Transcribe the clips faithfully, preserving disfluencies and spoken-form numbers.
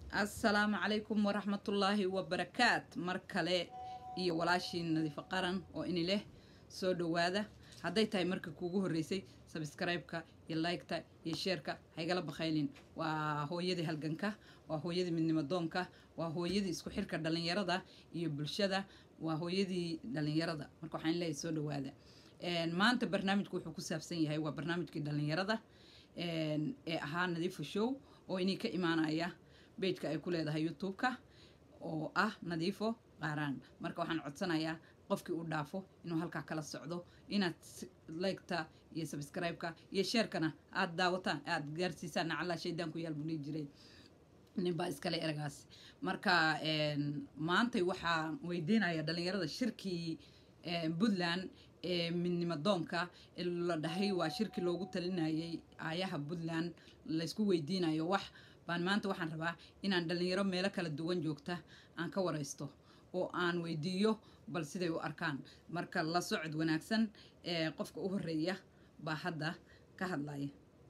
السلام عليكم ورحمة الله وبركاته مركلة iyo walaashiin nadiif qaran oo in leh soo dhawaada haday tahay marka kuugu horeysay subscribe-ka iyo like-ta iyo share-ka haygala bakhaylin waa hooyadii halganka waa hooyadii midnimo doonka waa hooyadii isku xirka dhalinyarada iyo bulshada waa hooyadii dhalinyarada marka waxaan leeyahay soo dhawaada een maanta barnaamijku wuxuu ku saabsan yahay waa barnaamijkii dhalinyarada een ee ahaa nadiif show oo inii ka imaanaya page-ka ay ku leedahay YouTube-ka oo ah nadiifo qaaraan marka waxaan codsanayaa qofkii uu dhaafo inuu halka kala socdo inaad like-ta iyo subscribe-ka iyo share-kana aad daawataan aad gaarsiisaan nacala shaydaan ku yaal buu jiray ninba iskale eragaas marka een maanta waxaan weydiinayaa dhalinyarada shirkii Puntland ee midnimo doonka la dhahay waa shirki loogu talinayay aayaha Puntland la isku weydiinayo wax baan maanta waxaan rabaa inaan dhalinyaro meelo kala duwan joogta aan ka wareysto oo aan weydiiyo bal siday u arkaan marka la socod wanaagsan ee qofka u horeeya baa hadda ka hadlaya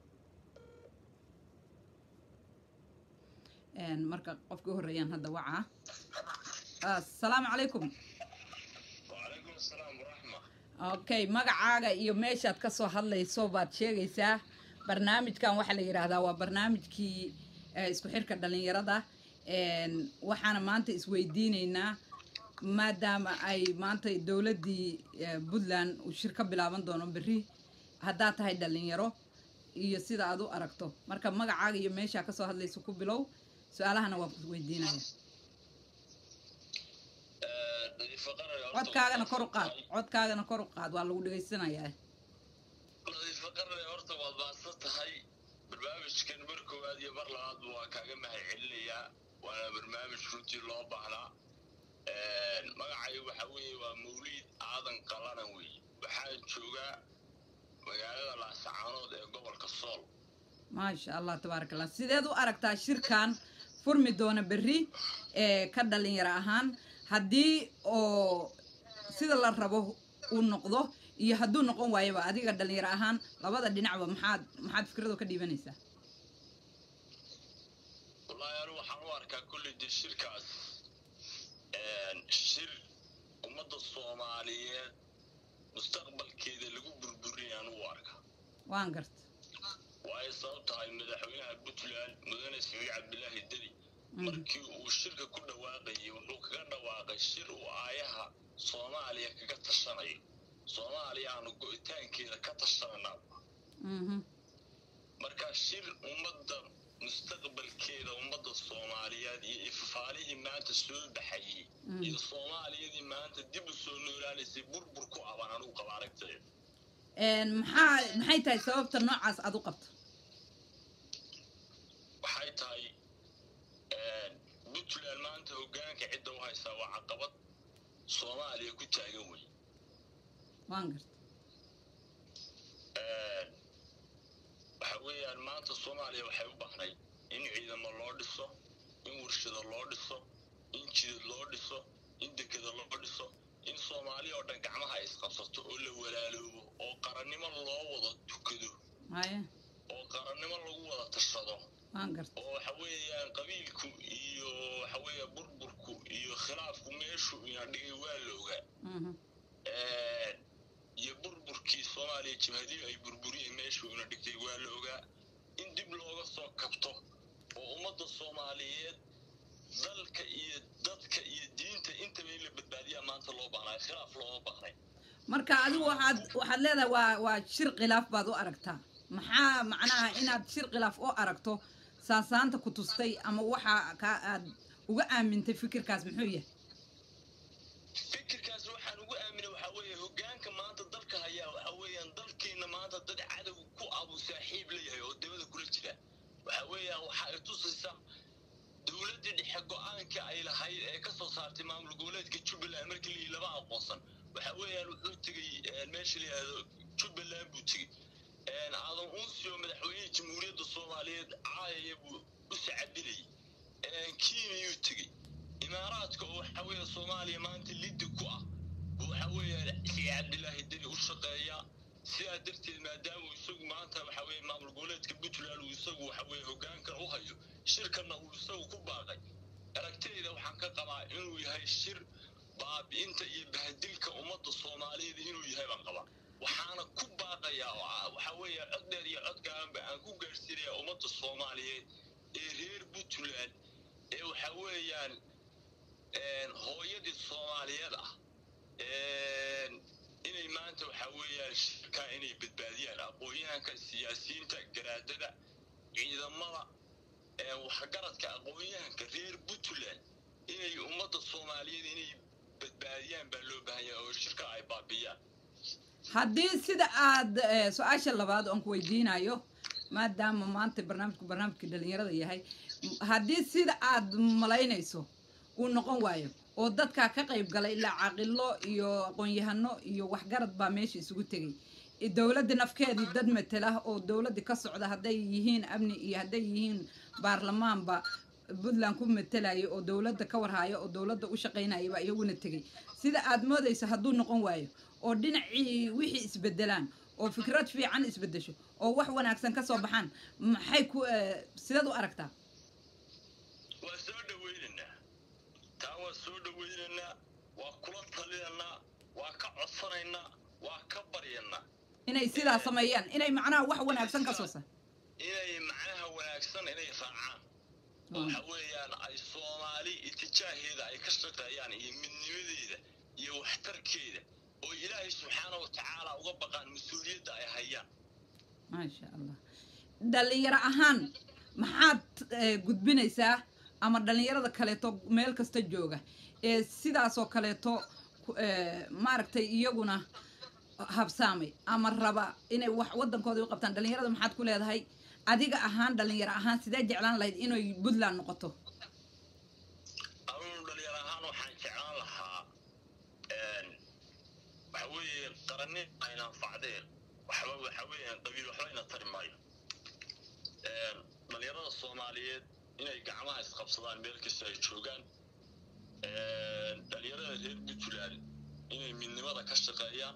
een marka qofka u horeeyaan hadda waca assalaamu calaykum wa calaykum assalaam wa rahma okay magacaaga iyo meeshaad ka soo hadlayso baad sheegaysaa barnaamijkan waxa la yiraahdaa waa barnaamijkii isku xirka dhalinyarada een waxaana maanta isweydiinaynaa maadaama ay maanta dawladii Puntland uu shir ka bilaaban doono bari hadaa tahay dhalinyaro iyo sida aad u aragto marka magacaaga iyo meesha ka soo hadlayso ku bilow su'aalahana waan ku weydiinayaa codkaagana kor u qaad codkaagana kor u qaad waa lagu dhageysanayaa nadiif qaran horta waad baasan tahay barnaamijkan markoowaad iyo mar labaad waa kaaga mahadcelinayaa waana barnaamij runtii loo baahnaa magacaygu waxa weeye waa mawliid aadan qalanan weeye waxaan joogaa magaalada laascaanood ee gobolka sool maasha allah tabaaraka allah sideed u aragtaa shirkan furmi doona berri ee ka dhalinyaro ahaan haddii oo sida la rabo uu noqdo iyo hadduu noqon waayaba adiga dhalinyaro ahaan labada dhinacba maxaad maxaad fikrado ka dhiibanaysaa wallahi anu waxaan u arkaa kulli dee shirkaas shir ummadda Soomaaliyeed mustaqbalkeeda lagu burburiyaan u arka waan garta waay sababtahay madaxweynaha Puntland mudane Siciid Cabdilaahi Deni markii uu shirka ku dhawaaqay wuxuu kaga dhawaaqay shir uu aayaha Soomaaliya kaga tashanayo Soomaaliya aanu go'itaankeeda ka tashanaa mhm marka shir ummadda mustaqbalkeeda ummadda Soomaaliyeed iyo ifaalihii maanta soo baxayay iyo Soomaaliyadii maanta dib u soo noolaanaysay burbur ku abaan anu qabaaragtay een maxaa maxay tahay sababta noocaas aad u qabto waxay tahay een Puntland maanta hoggaanka cidda u haysa waa caqabad Soomaaliya ku taagan way waan garta een waxa weeyaan maanta Soomaaliya waxay u baahnay in ciidamo loo dhiso in warshado loo dhiso in jidad loo dhiso in dekada loo dhiso in Soomaaliya oo dhan gacmaha ay isqabsato oo la walaaloobo oo qarannimo loo wada tukado haya oo qarannimo lagu wada tashado waan garta oo waxa weeyaan qabiilku iyo waxa weeyaa burburku iyo khilaafku meeshu ina dhigay waa looga mhm ee iyo burburkii Soomaaliya jihadii ay burburiyeen meeshu ina dhigay waa looga in dib looga soo kabto oo ummadda Soomaaliyeed dalka iyo dadka iyo diinta inta ay la badbaadiyaa maanta loo baahnaa khilaaf loo baahnay marka adigu waxaad waxaad leedahay waa waa shir khilaaf baad u aragtaa maxaa macnaha inaad shir khilaaf oo aragto saasaanta ku tustay ama waxa ka aad uga aamintay fikirkaas muxuu yahay fikirkaas waxaan ugu aaminay waxa weeye hoggaanka maanta dalka haya waxa weeyaan dalkeena maanta dad cadow ku abu saaxiib leeyahay oo dawladda kula jira waxa weeyaan waxa ay tusaysaa dawladda dhexe go'aanka ay lahayd ee ka soo saartay maamul goboleedka Jubaland markii la laba aqoonsan waxa weeyaan wuxuu tagay meesha la yiraahdo Jubaland buu tagay een aadan uunsiyo madaxweynaha jamhuuriyadda Soomaaliyeed caayay buu u sacabinay een kiimiyuu tagay imaaraadka oo waxa weeye Soomaaliya maanta liddi ku ah waxa weeyaan Siciid Cabdilaahi Deni u shaqeeya sidaa darteed maadaama isagu maanta waxa weeye maamul goboleedka Puntland uu isagu waxa weeye hoggaanka u hayo shirkana uu isagu ku baaqay aragtayda waxaan ka qabaa inuu yahay shir baabi'inta iyo bahdilka ummadda Soomaaliyeed inuu yahay baan qabaa waxaana ku baaqayaa waxa weeye cod dheer iyo cod gaaban aan ku gaarsiinayaa ummadda Soomaaliyeed ee reer Puntland ee waxa weeyaan een hooyadii Soomaaliyeed ah een inay maanta waxa weeyaan shirka inay badbaadiyaan aqoonyahanka siyaasiyiinta garaadada ciidamada ee waxgaradka aqoonyahanka reer Puntland inay ummadda Soomaaliyeed inay badbaadiyaan baa loo baahan yahay oo shirka ay baabiyaan haddii sida aad su-aasha labaad aan ku weydiinayo maadaama maanta barnaamijku barnaamijka dhalinyarada yahay haddii sida aad malaynayso uu noqon waayo oo dadka ka qayb galay ilaa caaqilo iyo aqoon-yahano iyo waxgarad baa meesha isugu tegay dowladda nafkeedii dad matala oo dowladda ka socda hadday yihiin amni iyo hadday yihiin baarlamaanba Puntland ku matalayo oo dowladda ka warhayo oo dowladda u shaqeynayba iyaguna tegay sida aad moodayso hadduu noqon waayo oo dhinacii wixii isbedelaan oo fikrad fiican isbedesho oo wax wanaagsan ka soo baxaan maxay ku sidaad u aragtaa waa soo dhaweynaa taa waa soo dhaweynaa waa kula talinaynaa waa ka codsanaynaa waa ka baryaynaa inay sidaa sameeyaan inay macnaha wax wanaagsan ka soo sa inay macnaha wanaagsan inay raacaan waxa weeyaan ay Soomaali itijaaheeda ay ka shaqeeyaan iyo midnimadeeda iyo waxtarkeeda oo Ilaahay subxaanahu wa ta'aala uga baqaan mas'uuliyadda ay hayaan ma sha Allah dhalinyaro ahaan maxaad gudbinaysaa ama dhalinyarada kaleeto meel kasta jooga ee sidaas oo kaleeto maaragtay iyaguna habsaamay ama raba inay wax wadankooda u qabtaan dhalinyarada maxaad ku leedahay adiga ahaan dhalinyaro ahaan sidee jeclaan lahayd inay Puntland noqoto anigu dhalinyaro ahaan waxaan jeclaan lahaa een waxa weeye qaranni ayna facdeen waxba waxa weeye qabiil waxba ina tari maayo een dhalinyarada Soomaaliyeed inay gacmaha isqabsadaan meel kasta ay joogaan een dhalinyarada reer Puntland inay midnimada ka shaqeeyaan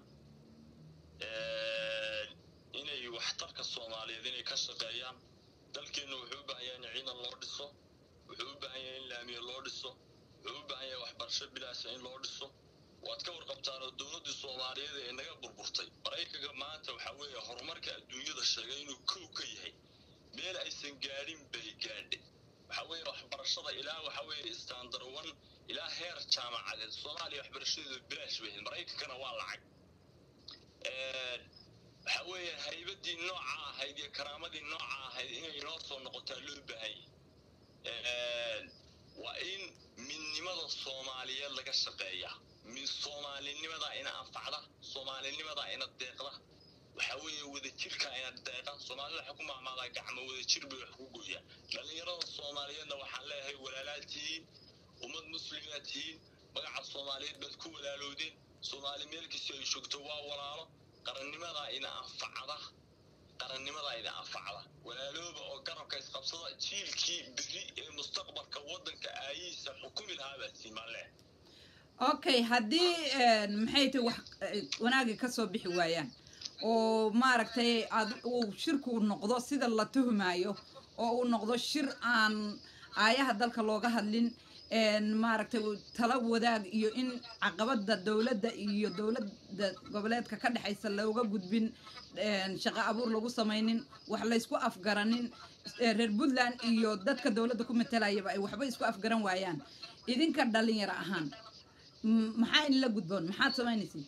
een inay waxtarka Soomaaliyeed inay ka shaqeeyaan dalkeena wuxuu u baahan yahay in ciidan loo dhiso wuxuu u baahan yahay in laamiye loo dhiso wuxuu u baahan yahay waxbarasho bilaash in loo dhiso waad ka warqabtaan oo dowladda Soomaaliyeed ee naga burburtay Mareykanka maanta waxa weeye horumarka adduunyada sheegay inuu kow ka yahay meel aysan gaadhin bay gaadhay waxa weeye waxbarashada ilaa waxa weeye standard one ilaa heer jaamacadeed Soomaaliya waxbarashadeedu bilaash bay Mareykankana waa lacag ee waxa weeye haybadii nooca ahayd iyo karaamadii nooca ahayd inay noo soo noqotaa loo baahan yahay waa in midnimada Soomaaliyeed laga shaqeeyaa min Soomaalinimada ina anfacda Soomaalinimada ina deeqda waxa weeye wada jirka ina deeqa Soomaalida waxa ku maamulada gacmo wada jir bay wax ku gooyaa dhalinyarada Soomaaliyeedna waxaan leeyahay walaalaatiin ummad muslimiintiin magaca Soomaaliyeed bad ku walaalowdeen Soomaali meel kasta ay joogto waa walaalo qarannimada ina anfacda qarannimada ina anfacda walaalooba oo garabka isqabsada jiilkii biri ee mustaqbalka wadanka aayiisa xukumi lahaa simaale okay haddii maxay tahay wax wanaagi ka soo bixi waayaan oo maaragtay aad uu shirku noqdo sida la tuhmaayo oo uu noqdo shir aan aayaha dalka looga hadlin een maaragtay tala wadaag iyo in caqabada dawladda iyo dawladda goboleedka ka dhaxaysa looga gudbin een shaqo abuur lagu sameeynin wax la isku afgaranin reer Puntland iyo dadka dawladda ku matalayaba ay waxba isku afgaran waayaan idinka dhalinyaro ahaan maxaa in la gudboon maxaad sameynaysaa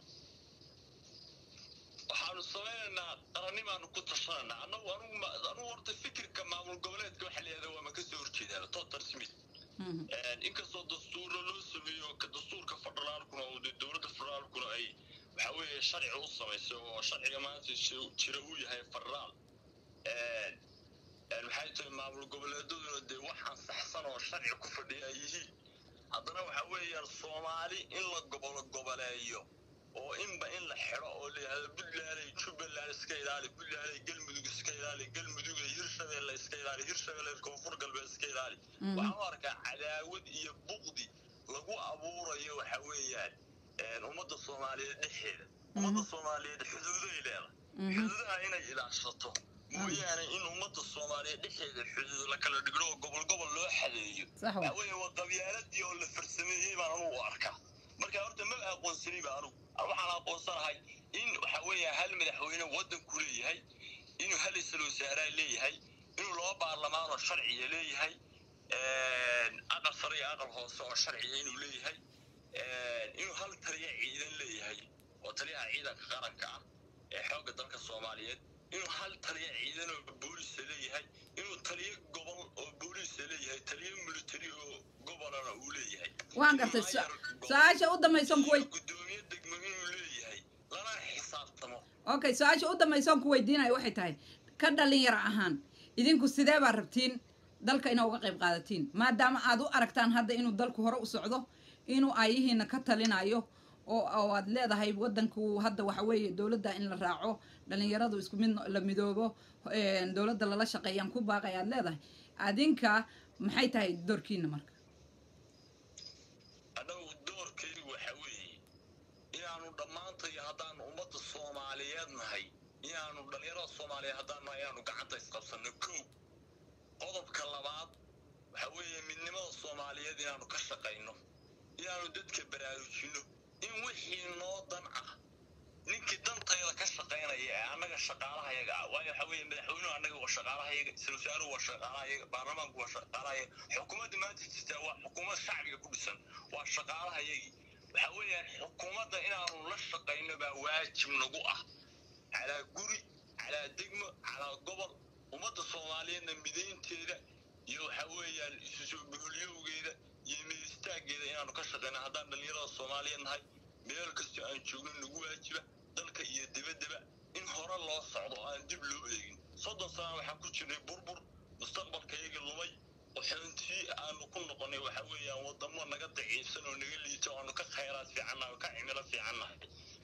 waxaanu sameynaynaa qarannimaanu ku tashanaa anagu anigu anigu horta fikirka maamul goboleedka waxa la yiraahdaa waa ma ka soo horjeedaa total smith een inkastoo dastuur loo sameeyo ka dastuurka federaalkuna oo dowladda federaalkuna ay waxa weeye sharci u sameeyso oo sharciga maanta jira uu yahay federaal een een maxay tahay maamul goboleedaduna de waxaan saxsan oo sharci ku fadhiya yihiin haddana waxa weeyaan Soomaali in la gobol goboleeyo oo inba in la xiro oo leeyahay Puntland Jubbaland iska ilaali Puntland galmudug iska ilaali galmudug Hirshabelle iska ilaali Hirshabelle koonfur galbeed iska ilaali waxaan arkaa cadaawad iyo buqdi lagu abuurayo waxa weeyaan een ummadda Soomaaliyeed dhexdeeda ummadda Soomaaliyeed xuduudo ay leedahay xuduudaha inay ilaashato mooyaane in ummadda soomaaliyeed dhexeeda xuduud la kala dhigro oo gobol gobol loo xadeeyo waxa weeye waa qabyaaladii oo la farsameeyey baan anugu u arkaa marka horta ma aqoonsani ba anugu waxaan aqoonsanahay in waxa weeye hal madaxweyne waddanku leeyahay inuu hal isla wasaaraa leeyahay inuu loo baarlamaano sharciya leeyahay aqal sare iyo aqal hoose oo sharciya inuu leeyahay inuu hal taliya ciidan leeyahay oo taliyaha ciidanka qaranka ah ee xoogga dalka Soomaaliyeed inuu hal taliya ciidan oo booliis leeyahay inuu taliya gobol oo booliis leeyahay taliya military oo gobolana uu leeyahay waan gartay su'aasha u dambaysan kuway gudoomiye degmo inuu leeyahay lana xisaabtamo okay su'aasha u dambaysan ku weydiinay waxay tahay ka dhalinyaro ahaan idinku sidee baa rabtiin dalka inaa uga qayb qaadatiin maadaama aad u aragtaan hadda inuu dalku hore u socdo inuu ayahiina ka talinayo oo aad leedahay waddanku hadda waxa weeye dawladda in la raaco dhalinyaradu isku mid la midoobo dawladda lala shaqeeyaan ku baaqay aad leedahay adinka maxay tahay doorkiina marka anagu doorkaygu waxa weeye inaanu dhammaantay haddaan ummadda Soomaaliyeed nahay inaanu dhalinyarada Soomaaliyeed haddaan nahay inaanu gacanta isqabsano kow qodobka labaad waxa weeye midnimada Soomaaliyeed inaanu ka shaqeyno inaanu dadka baraarujino in wixii noo dan ah ninkii dantayda ka shaqeynaya ee annaga shaqaalahayaga ah waayo waxa weeye madaxweynuhu annaga waa shaqaalahayaga isla wasaaruhu waa shaqaalahayaga baarlamaanku waa shaqaalahayaga xukuumadda maanta jirta waa xukuumad shacbiga ku dhisan waa shaqaalahayagii waxa weeyaan xukuumadda inaanu la shaqeyno baa waajib nagu ah calaa guri calaa degmo calaa gobol ummadda Soomaaliyeedna mideynteeda iyo waxa weeyaan isu soo boholiyowgeeda iyo meestaageeda inaanu ka shaqeyno haddaan dhalinyarada Soomaaliyeed nahay meel kasta aan joogno nagu waajiba dalka iyo dibadaba in hore loo socdo aan dib loo eegin soddon sano waxaan ku jirnay burbur mustaqbalkayga lumay waxaantii aanu ku noqonay waxa weeyaan wadamo naga daciifsan oo naga liito aanu ka khayraad fiicannahay oo ka cimilo fiicannahay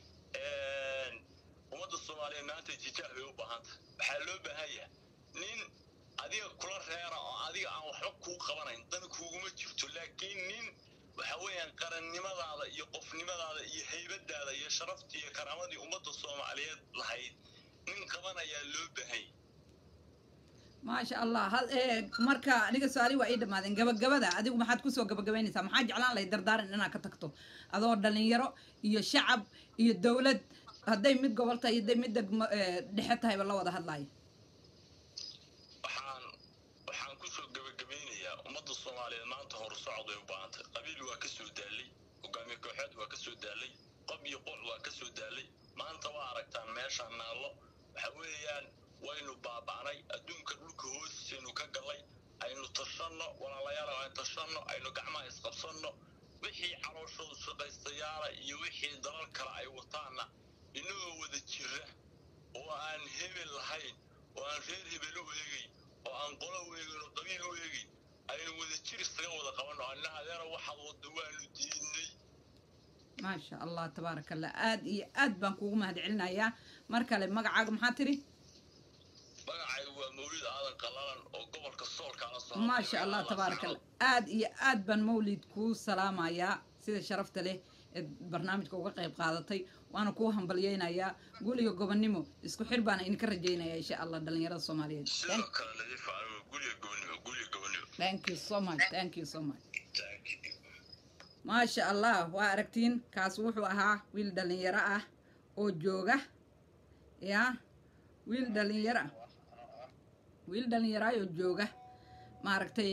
ummadda Soomaaliyeed maanta jijaab bay u baahanta waxaa loo baahan yahay nin adiga kula reera oo adiga aan waxba kuu qabanayn dan kuuguma jirto laakiin nin waxa weeyaan qarannimadaada iyo qofnimadaada iyo haybadaada iyo sharafta iyo karaamadii ummadda Soomaaliyeed lahayd nin qabanayaa loo baahan maasha allah hal ee marka aniga su'aali waa ii dhamaadeen gabagabada adigu maxaad ku soo gabagabaynaysaa maxaa jeclaan lahayd dardaaran inaad ka tagto adoo dhalinyaro iyo shacab iyo dawlad hadday mid gobol tahay hadday mid dhexe tahayba la wada hadlaayo waxaan waxaan ku soo gabagabaynayaa ummadda Soomaaliyeed maanta hor socday u baahantay qabiil waa ka soo daalay hogaamiye kooxeed waa ka soo daalay qob iyo qoc waa ka soo daalay maanta waa aragtaan meeshaan naallo waxa weeyaan waynu baaba'nay adduunka dhulka hoostiisaynu ka galay aynu tashanno walaalayaal aynu tashanno aynu gacmaha isqabsanno wixii calooshoodu shaqaystayaala iyo wixii dalal kale ay wataana inagoo wada jira oo aan hebel lahayn oo aan reer hebel u eegay oo aan qolo u eegin oo qabiil u eegay aynu wada jir isaga wada qabanno annaha adeera waxaad wadda waanu diidnay maasha allah tabaaraka allah aad iyo aad baan kuugu mahadcelinayaa mar kale magacaaga maxaa tiri magacaygu waa mawlid aadan qalalan oo gobolka soolkaala soo maasha allah tabaaraka allah aad iyo aad baan mawlid kuu salaamayaa sida sharafta leh ee barnaamijka uga qayb qaadatay waana kuu hambalyeynayaa guliga gobonnimo isku xir baana idinka rajaynayaa insha allah dhalinyarada Soomaaliyeed sidoo kale la difaacay guliga gobonnimo guliga gobonnimo thank you so much thank you so much maasha allah waa aragtiin kaas wuxuu ahaa wiil dhalinyaro ah oo jooga ya wiil dhalinyaro ah wiil dhalinyaro oo jooga maaragtay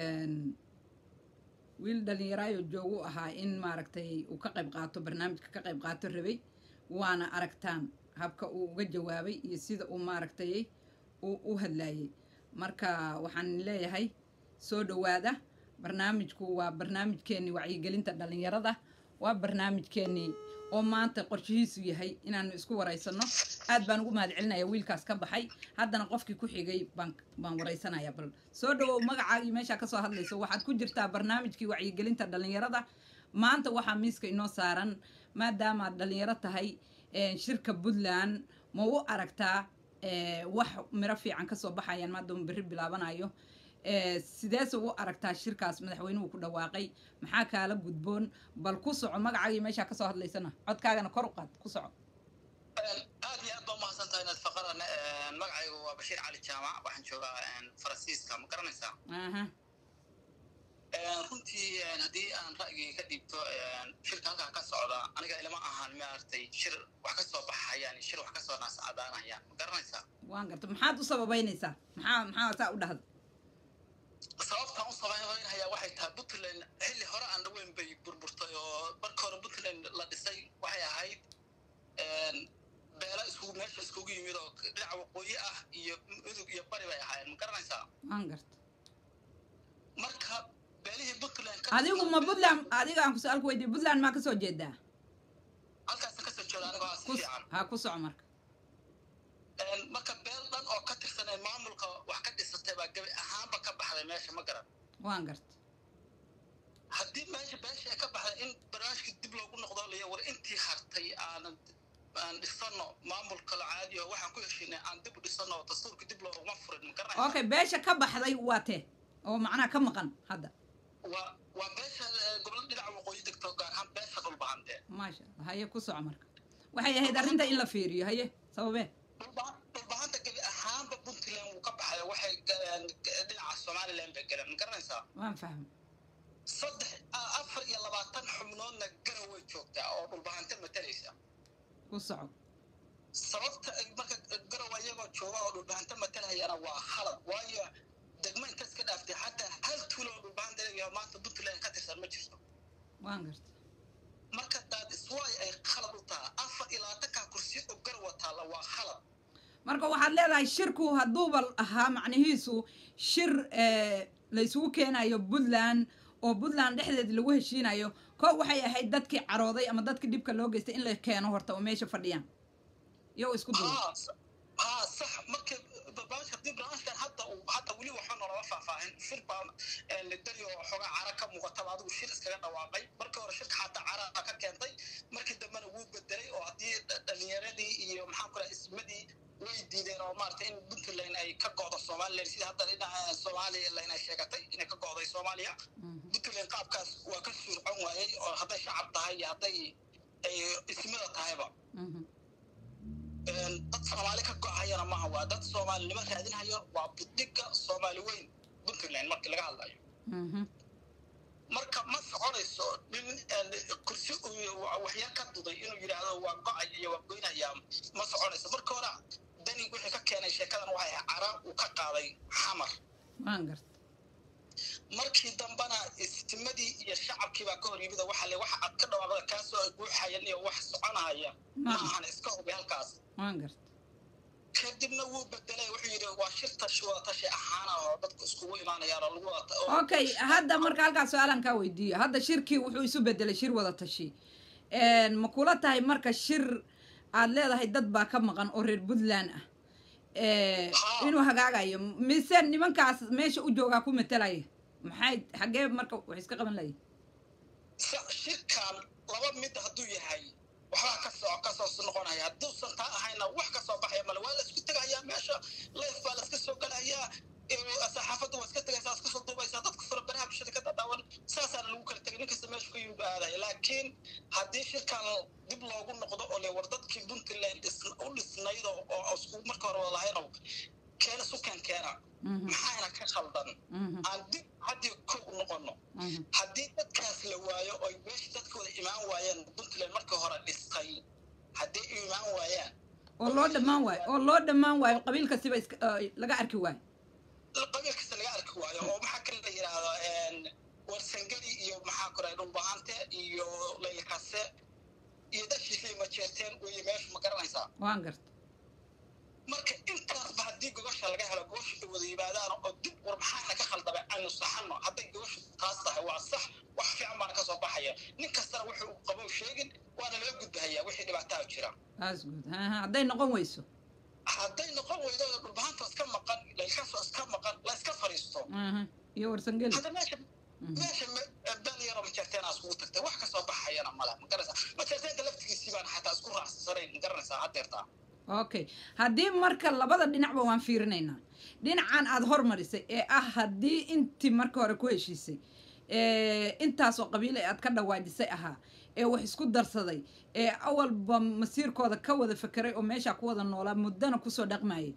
wiil dhalinyaro joogu ahaa in maaragtay uu ka qayb qaato barnaamijka ka qayb qaato rabay waana aragtaan habka uu uga jawaabay iyo sida uu maaragtay uu u hadlayay marka waxaan leeyahay soo dhawaada barnaamijku waa barnaamijkeeni wacyigelinta dhalinyarada waa barnaamijkeeni oo maanta qorshihiisu yahay inaanu isku wareysano aad baan ugu mahadcelinayaa wiilkaas ka baxay haddana qofkii ku xigay baan baan wareysanayaa bal soo dhawow magacaaga meesha ka soo hadlayso waxaad ku jirtaa barnaamijkii wacyigelinta dhalinyarada maanta waxaa miiska inoo saaran maadaama aad dhalinyaro tahay shirka Puntland ma u aragtaa wax miro fiican ka soo baxayaan maadaama berri bilaabanayo sidees u aragtaa shirkaas madaxweynuhu ku dhawaaqay maxaa kaala gudboon bal ku soco magacaaga meesha ka soo hadlaysana codkaagana kor u qaad ku soco aad iyo aad baa mahadsantahay inaad faqarana magacaygu waa Bashiir Cali Jaamac waxaan joogaa Faransiiska ma garanaysaa aha runtii haddii aan ra'yiga ka dhibto shirka halkaa ka socda aniga ilama ahaan maartay shir wax ka soo baxayaan shir wax ka soo naascadaanayaan ma garanaysaa waan garta maxaad u sababaynaysaa maxaa maxaa taa u dhahda sababta u sababaynaya waxay tahay Puntland xilli hore aan dhaweyn bay burburtay oo marka hore Puntland la dhisay waxay ahayd beela isku meesha isku yimid oo dhinaca waqooyi ah iyo udug iyo bari bay ahaayeen ma garanaysaa waan garta marka beelihii Puntland adigu ma Puntland adiga aan ku su'aal ku weydiiyay Puntland ma ka soo jeedaa halkaas ka soo jeedaa aniga si fiican ha ku soco marka een marka beel dhan oo ka tirsanay maamulka wax ka dhisatay baa gabi ahaanba ka baxday meesha ma garan waan garta haddii meesha beesha ka baxday in barnaamijka dib loogu noqdo la war intii hartay aan aan dhisano maamulka la caadiyo waxaan ku heshiinay aan dib u dhisano dastuurka dib looguma furin ma garanaysaa okay beesha ka baxday waa tee oo macnaha ka maqan hadda waa waa beesha gobol dhinaca waqooyi degto gaar ahaan beesha dhulbahante maasha Allah haye ku soco marka waxay ahayd arrinta in la fiiriyo haye sababee dhulbahanta gabi ahaanba Puntland uu ka baxay waxay dhinaca Somaliland bay galeen ma garanaysaa waan fahmay saddex afar iyo labaatan xubnoodna garow way joogtaa oo dhulbahanta matalaysa ku soco sababta marka garow ayagoo jooga oo dhulbahanta matalhayana waa khalad waayo degmo intaas ka dhaaftay xataa hal tuulo oo dhulbahanta iyo maanta Puntland ka tirsan ma jirto waan garta marka dad iswaay ay khalad u tahay afar iyo labaatan ka kursi oo garow taala waa khalad marka waxaad leedahay shirku hadduuba ahaa macnihiisu shir la isugu keenayo Puntland oo Puntland dhexdeed lagu heshiinayo koo waxay ahayd dadkii carooday ama dadkii dibka loo geystay in la keeno horta oo meesha fadhiyaan iyo isku duub ها صح مركب برنامج هدي برنامج كان حتى وحتى ولي وحنا ولا فاهمين شير بان اللي دريو xoga caraka muuqata adigu shir iskaga dhawaaqay markii hore shirka xataa caraka ka keentay markii dambana wuu bedelay oo hadii dhalinyaradii iyo maxaa kale ismadii way diideen oo maartay in Puntland ay ka go'do Soomaaliland sida hadda dhinaca Soomaaliland ay sheegatay in ka go'day Soomaaliya Puntland qaabkaas waa ka suurcon waayay oo hadda shacab tahay hadday ay ismada tahayba dad Soomaali ka go'ayana ma waa dad Soomaalinimo raadinayo waa budiga Soomaali weyn Puntland marka laga hadlayo marka ma soconayso in kursi waxyar ka duday inuu yiraahdo waa go'ay iyo waa goynaya ma soconayso marka hore dani wixii ka keenay sheekadan waxay carab u ka qaaday xamar waan gartay markii dambana istimadii iyo shacabkii baa ka hor yimid waxa le waxa aad ka dhawaaqda ka soo guuxayan iyo wax soconaya ma ahan iska hubi halkaas waan gartay kadibna wuu bedelay wuxuu yiri waa shirta shuwada tashi ahaana oo dadku isku imaanayaan oo lagu wada okay hadda marka halkaas su'aalan ka weydiiyo hadda shirkii wuxuu isu bedelay shir wada tashi een ma kula tahay marka shir aad leedahay dad baa ka maqan oo reer Puntland ah ee inuu hagaagayo mise nimankaas meesha u jooga ku metelay maxay xagee marka wax iska qaban lahayd shirkan laba mid haduu yahay waxa ka soo ka soo noqonaya haduu santa ahayna wax ka soo baxay mal wala isku tagaya meesha leef baa iska soo galaya ee saxaafadu waa iska tagaysaa iska soo duubaysa dadka fara baraha bulshada ka daawan saasana lagu kala tagay ninka meesha ku yimid aaday laakiin hadii shirkan dib loogu noqdo oo le war dadkii Puntland u dhisnaydo oo isku marka hore wada lahayn keena sukan keena maxaana ka khaldan hadii hadii ku noqono hadii dadkaas la waayo oo meesha dadkooda imaan waayeen Puntland marka hore dhistay hadii imaan waayaan oo loo dhamaan waayo oo loo dhamaan waayo qabiilka siba laga arki waayo qabiilka laga arki waayo oo waxa kale la yiraahdo een warsangari iyo maxaa koray dhulbaante iyo leylkaase iyo dadkii ma jeerteen oo meesha ma garanaysaa waan gartay marka intaas ba hadii gobasha laga helo gobasha wada yimaadaan oo dib war maxaa ka khaldaba aanu saxano hadii gobasha taas tahay waa sax wax fiican baan ka soo baxaya nin kasta wuxuu qabo sheegin waana laga gudbahaya wixii dhibaato jira taas guud ha haday noqon weyso haday noqon weydo dhulbaanta iska maqan leelkaas iska maqan la iska fariisto aha iyo warsangeli hada meesha meesha dalinyaro ma jirteen asku tagtay wax ka soo baxayana mala ma garanaysa ma jirteen laftigiisii baan xataa isku raacsanay ma garanaysa hadeerta okay hadii marka labada dhinacba waan fiirinaynaa dhinacan aad hormarisay ee ah hadii intii marka hore ku heshiisay ee intaas oo qabiil aad ka dhawaajisay aha ee wax isku darsaday ee awalba masiirkooda ka wada fakiray oo meesha ku wada noolaa muddana ku soo dhaqmayay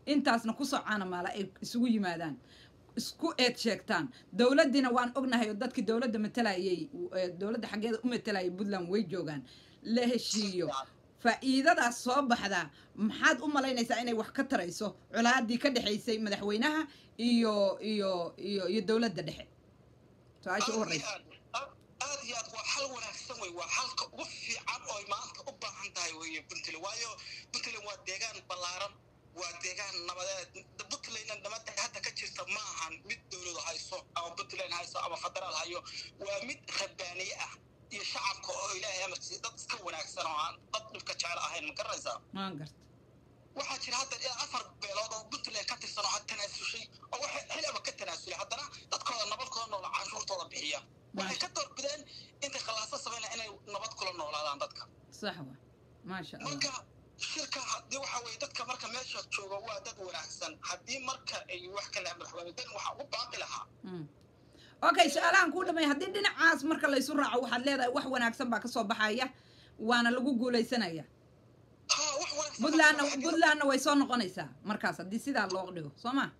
intaasna ku socana maala ay isugu yimaadaan isku eed sheegtaan dowladdiina waan ognahay oo dadkii dowladda matalayay dowladda xaggeeda u matalayay puntland way joogaan la heshiiyo faa'iidadaas soo baxda maxaad u malaynaysaa inay wax ka tarayso colaadii ka dhexaysay madaxweynaha iyo iyo iyo iyo dowladda dhexe su-aasha u horreysa aad iyo aad waa xal wanaagsan wey waa xalka ugu fiican oo maanta u baahan tahay weeye puntland waayo puntland waa deegaan ballaaran waa deegaan nabadeed puntlandna nabadda hadda ka jirta ma ahan mid dowladu hayso ama puntland hayso ama federaal hayo waa mid rabbaaniye ah iyo shacabka oo ilaahay amarkiisa dad iska wanaagsan oo aan dad dhibka jecel ahayn ma garanaysaa waan garta waxaa jira hadda ilaa afar beelood oo puntland ka tirsan oo had tanaasushay oo waxay xilaba ka tanaasulay haddana dadkooda nabadkooda noola canshuurtooda bixiya waxay ka doorbideen intay khalaasa sameynaa inay nabad kula noolaadaan dadka sax wa maasha allah marka shirka haddii waxa weeye dadka marka meesha jooga waa dad wanaagsan haddii marka ay wax kale madaxweyne dan waxaa ugu baaqi lahaa okay su-aalahan kuu dhamay haddii dhinacaas marka laysu raaco waxaad leedahay wax wanaagsan baa kasoo baxaya waana lagu guulaysanaya puntlandna puntlandna way soo noqonaysaa markaas haddii sidaa loo dhigo soo ma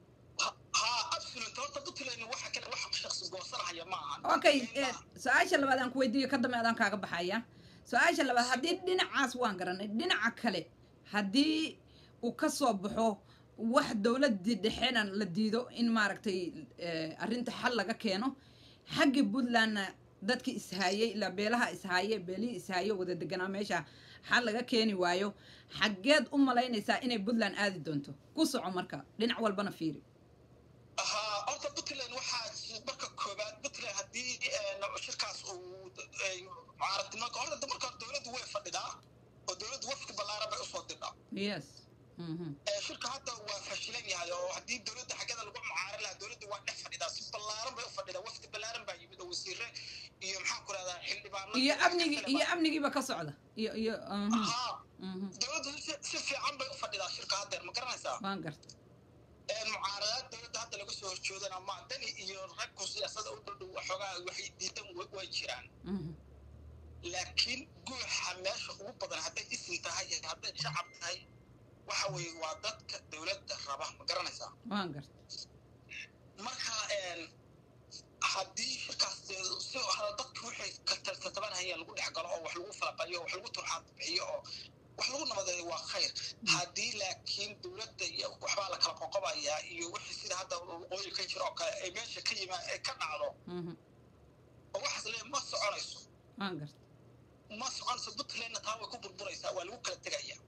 okay su-aasha labaad aan ku weydiiyo ka dambe adaan kaaga baxaya su-aasha labaad haddii dhinacaas waan garanay dhinaca kale haddii uu ka soo baxo wax dowladii dhexena la diido in maaragtay arrinta xal laga keeno xaggi puntlandna dadkii ishaayey ilaa beelaha ishaaye beelihii ishaaye wada deganaa meesha xal laga keeni waayo xaggeed u malaynaysaa inay puntland aadi doonto ku soco marka dhinac walbana fiiri haa horta puntland waxaa marka koobaad puntland haddii shirkaas uu mucaaradnimo horta marka dowladdu way fadhidaa oo dowladdu wafdi ballaaran bay usoo dirdhaa yes shirka hadda waa fashilan yahay oo haddii dowladda xaggeeda lagu mucaarad lahaa dowladdu waa dhex fadhidaa si ballaaran bay u fadhidaa wafdi ballaaran baa yimid oo wasiire iyo maxaan ku rahdaa xildhibaano iyo amnigii iyo amnigiiba ka socda iyo iyo dowladdu si fiican bay u fadhidaa shirka haddeer ma garanaysaa waan garta mucaaradaad dowladda hadda laga soo horjoodana ma dani iyo ragku siyaasada u dhow waxoogaa waxay diidan way jiraan laakiin guuxa meesha ugu badan hadday isin tahay hadday shacab tahay waxa weeye waa dadka dowladda raba ma garanaysaa waan garta marka haddii shirkaas si dadku waxay tartabanhayeen lagu dhex galo oo wax lagu falaqayo wax lagu turxaad bixiyo oo wax lagu nabadeeyo waa khayr haddii laakiin dowladda iyo waxbaa la kala qoqobayaa iyo wixii sida hadda waqooyi ka jiro oo kale ay meesha ka yimaa ay ka dhacdo oo waxaas lee ma soconayso waan garta ma soconayso puntlandna taa way ku burburaysaa waa lagu kala tegayaa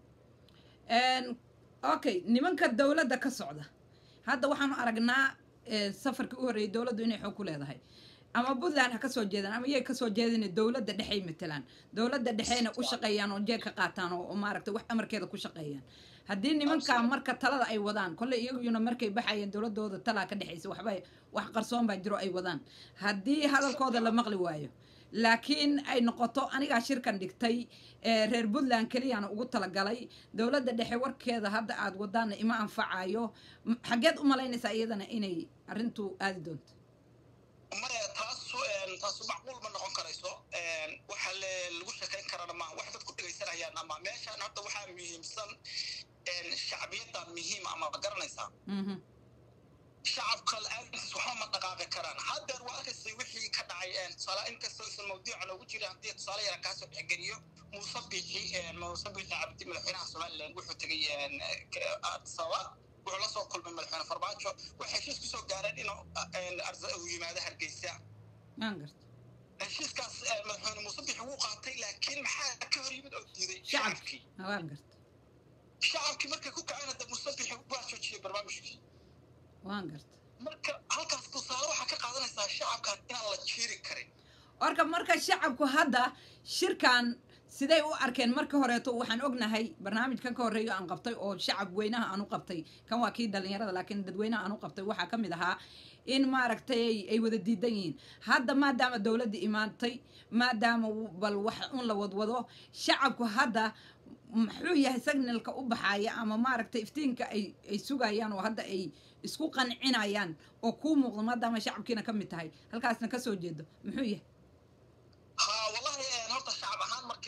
okay nimanka dowladda ka socda hadda waxaanu aragnaa safarkii u horreeyay dowladdu inay xoog ku leedahay ama puntland ha ka soo jeedaan ama yay ka soo jeedin dowladda dhexey matalaan dowladda dhexeyna u shaqeeyaan oo jeeg ka qaataan oo maaragtay wax amarkeeda ku shaqeeyaan haddii nimanka marka talada ay wadaan kolle iyaguna markay baxayeen dowladooda talaa ka dhexaysa waxba wax qarsoon baa jiro ay wadaan haddii hadalkooda la maqli waayo laakiin ay noqoto anigaa shirkan dhigtay reer puntland keliyana ugu talagalay dowladda dhexe warkeeda hadda aad wadaana ima anfacayo xaggeed u malaynaysaa iyadana inay arrintu aadi doonto maya taasu taasu macquul ma noqon karayso waxa lagu sheekayn karana ma wax dadku dhegaysanayaan ama meeshaan hadda waxaa muhiimsan shacbiyadda muhiim ama ma garanaysaa shacabka la-aantiis waxba ma dhaqaaqi karaan haddeer waa arkaysay wixii ka dhacay tusaale inkastoo isan mawduuca noogu jira haddii tusaale yaran kaasoo dhexgeliyo muuse biixi muuse biixi cabdi madaxweynaha somaliland wuxuu tegay sababa wuxuu la soo kulmay madaxweyne farmaajo waxay heshiis kusoo gaareen inuu uu yimaado hargeysa heshiiskaas madaxweyne muuse biixi wuu qaatay laakiin maxaa ka hor yimid oo diiday shacabkii shacabkii markay ku kaceen hadda muuse biixi waa joojiyey barnaamijkii waan garta marka halkaas tusaale waxaa ka qaadanaysaa shacabkan inaan la jiiri karin orka marka shacabku hadda shirkan siday u arkeen marka horeeto waxaan ognahay barnaamijkan ka horreeyo aan qabtay oo shacab weynaha aan u qabtay kan waa kii dhalinyarada laakiin dadweynaha aan u qabtay waxaa ka mid ahaa in maaragtay ay wada diidan yihiin hadda maadaama dowladda imaantay maadaama bal wax un la wadwado shacabku hadda muxuu yahay signalka u baxaya ama maaragtay iftiinka ay ay sugayaan oo hadda ay isku qancinayaan oo kuu muuqdo maadaama shacabkiina ka mid tahay halkaasna ka soo jeedo muxuu yahay ها والله هرت الشعب أهان مركي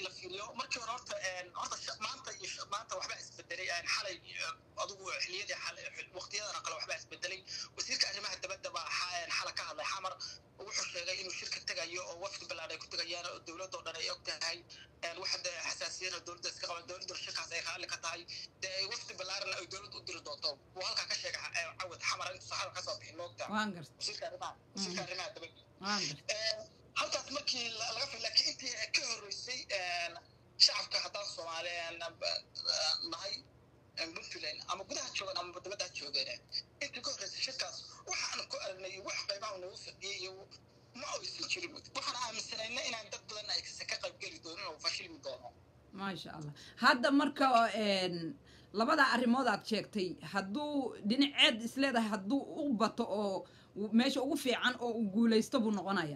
markii la fiiriyo markii hore horta horta maanta iyo maanta waxba isbedelay aan xalay adigu xiliyadii xalay waqtiyadana kale waxba isbedelay wasiirka arrimaha dibadda baa xalay ka hadlay xamar wuxuu sheegay inuu shirka tagayo oo wafdi balaaday ku tagayaan oo dawladda oo dhan ay og tahay waxda xasaasiyada dawladda iska qaban dawladda shirkaas ay xalay ka tahay wafdi balaaran ay dawladda u diri doonto waa halka ka sheegay cawad xamar inta saxal ka soo bixin loogta waan gartay wasiirka arrimaha wasiirka arrimaha dibadda waan gartay halkaas markii laga filan laakiin intii ka horeysay shacabka haddaan Soomaaliyeed nahay Puntland ama gudaha joogan ama dibadda joogan intii ka horeysay shirkaas waxaan ku aragnay wax qaybaha uu fadhiyay ma aysan jirin waxaan aaminsanaynaa inaan dad badan ay ka qayb gali doonin oo fashilmi doono ma sha Allah hadda marka een labada arrimood aad sheegtay hadduu dhinaceed isleedahay hadduu u bato oo meesha ugu fiican oo uu guuleysto buu noqonayaa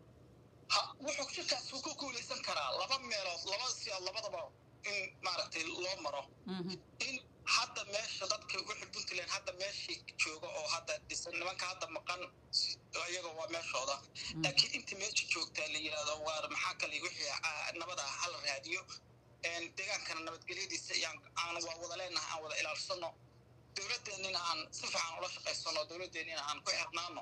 wuxuu shirkaas ku guuleysan karaa laba meelood laba si labadaba in maaragtay loo maro in hadda meesha dadka wixii Puntland hadda meeshii jooga oo hadda dhisan nimanka hadda maqan ayaga waa meeshooda laakiin inta meesha joogta la yiraahdo waa maxaa kale wixii nabada hal raadiyo een deegaankana nabadgelyadiisa aan waa wada leenahay aan wada ilaalsano dawladdeena aan si fiican ula shaqeysano dawladdeena aan ku xirnaano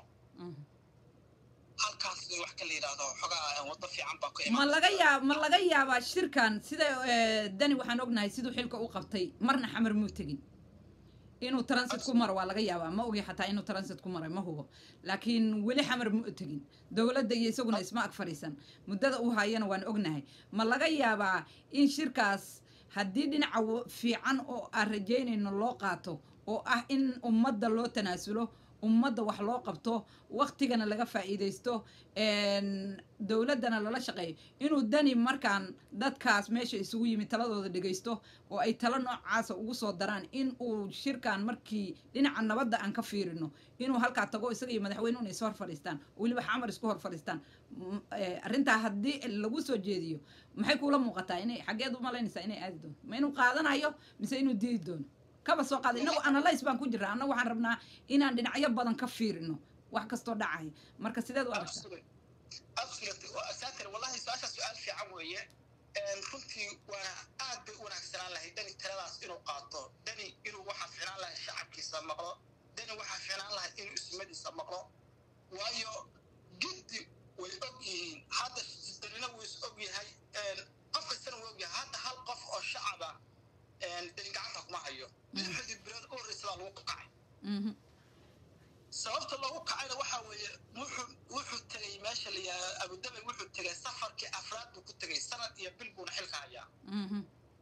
halkaas wax ka leeyahay xogaa wada fiican baa ku iman ma laga yaab ma laga yaabaa shirkan sida dani waxaan ognahay sidoo xilka u qabtay marna xamar muu tagin inuu transit ku maro waa laga yaabaa ma ogi xataa inuu transit ku maray ma hubo laakiin wali xamar muu tagin dawladda iyo isaguna isma ag fariisan muddada uu hayana waan ognahay ma laga yaabaa in shirkaas haddii dhinaca fiican oo aan rajaynayno loo qaato oo ah in ummadda loo tanaasulo ummadda wax loo qabto waqtigana laga faa'iideysto een dawladana lala shaqeeyo inuu dani markaan dadkaas meesha isugu yimid taladooda dhageysto oo ay talo noocaas ugu soo daraan in uu shirkan markii dhinaca nabadda aan ka fiirino inuu halka tago isaga iyo madaxweynuhu is hor fariistaan waliba xamar isku hor fariistaan arinta haddii lagu soo jeediyo maxay kula muuqataa inay xageed u malaynaysaa inay aadi doonto ma inuu qaadanayo mise inuu diidi doono kaba soo qaad inagu analyze baan ku jiraa anagu waxaan rabnaa inaan dhinacyo badan ka fiirino wax kasto dhacay marka sideed u aragtaa absolutely asaatir wallahi su'aasha su'aal fiican weeye een runtii waa aad bay wanaagsanaan lahayd dani taladaas inuu qaato dani inuu waxa fiican lahayd shacabkiisa maqlo dani waxa fiican lahayd inuu ismadiisa maqlo waayo gidi way og yihiin hadda danina way og yahay een qof kasta way og yahay hadda hal qof oo shacaba een dani gacanta kuma hayo xidid bilood oo risla lagu kacay mhm sababta lagu kacayna waxa weeye wuxuu wuxuu tagay meesha la yaa Abu Dhabi wuxuu tagay safarkii afraad buu ku tagay sanad iyo bil buu xilka hayaa mhm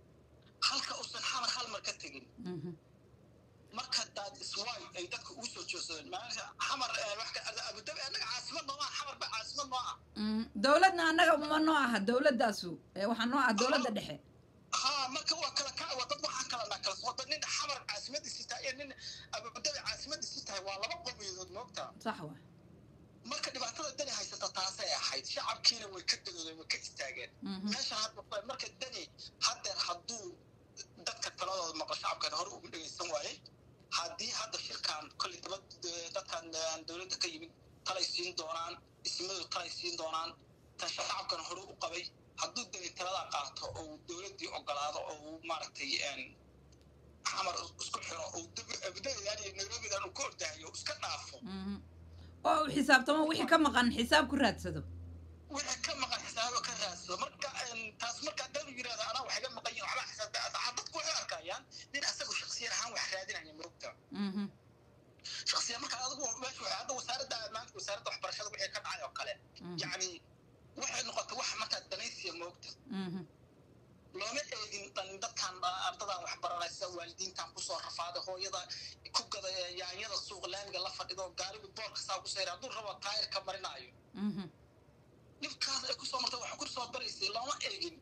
halka uu san xamar hal mar ka tagin mhm marka dad iswaay ay dadku u soo jeesadeen maalinta xamar wax ka Abu Dhabi anaga caasimad ma aha xamar ba caasimad ma aha mhm dawladna anaga ma noo aha dawladaasu waxa noo ah dawladda dhexe ها marka waa kala ka wada waxa kala na kala soo dadnin xamar caasimadiisa tahay nin Abu Dhabi caasimadiisa tahay waa laba qobiyadood moogta sax waa marka dhibaatada dani haysata taas ay ahayd shacabkiina way ka dagooday way ka istaageen meesha hadda marka dani hadda haduu dadka taladooda maqal shacabka hore ugu dhageysan waayay hadii hadda shirkan kulli dadkan dawladda ka yimid talay siin doonaan ismadu talay siin doonaan tan shacabkan hore u qabay hadduu dani talada qaato oo dawladii ogolaado oo maaragtay een xamar isku xiro oo abdayani Nairobi daan ku ordayo iska dhaafo mhm oo xisaabtamo wixii ka maqan xisaab ku raadsado wixii ka maqan xisaab ka raadsado marka taas marka dad yiraahdo ana wax iga maqan yahay waxa xisaab dadku waxay arkayaan in asagu shakhsiyan ahaan wax raadinaya marugta mhm shakhsiyan marka adigu meesha waxa hadda wasaaradda maanta wasaaradda waxbarashada wixii ka dhacay oo kale yaani waxay noqotay wax marka danaysiga moogta mhm looma eegin dadkan ardada wax baranaysa waalidiintan ku soo rafaaday hooyada ku gaday yaanyada suuq laamiga la fadhido gaariga boorka saa ku saaray aduu rabo taayir ka marinayo mhm nifkaas ay ku soo martay wax ku soo baraysay looma eegin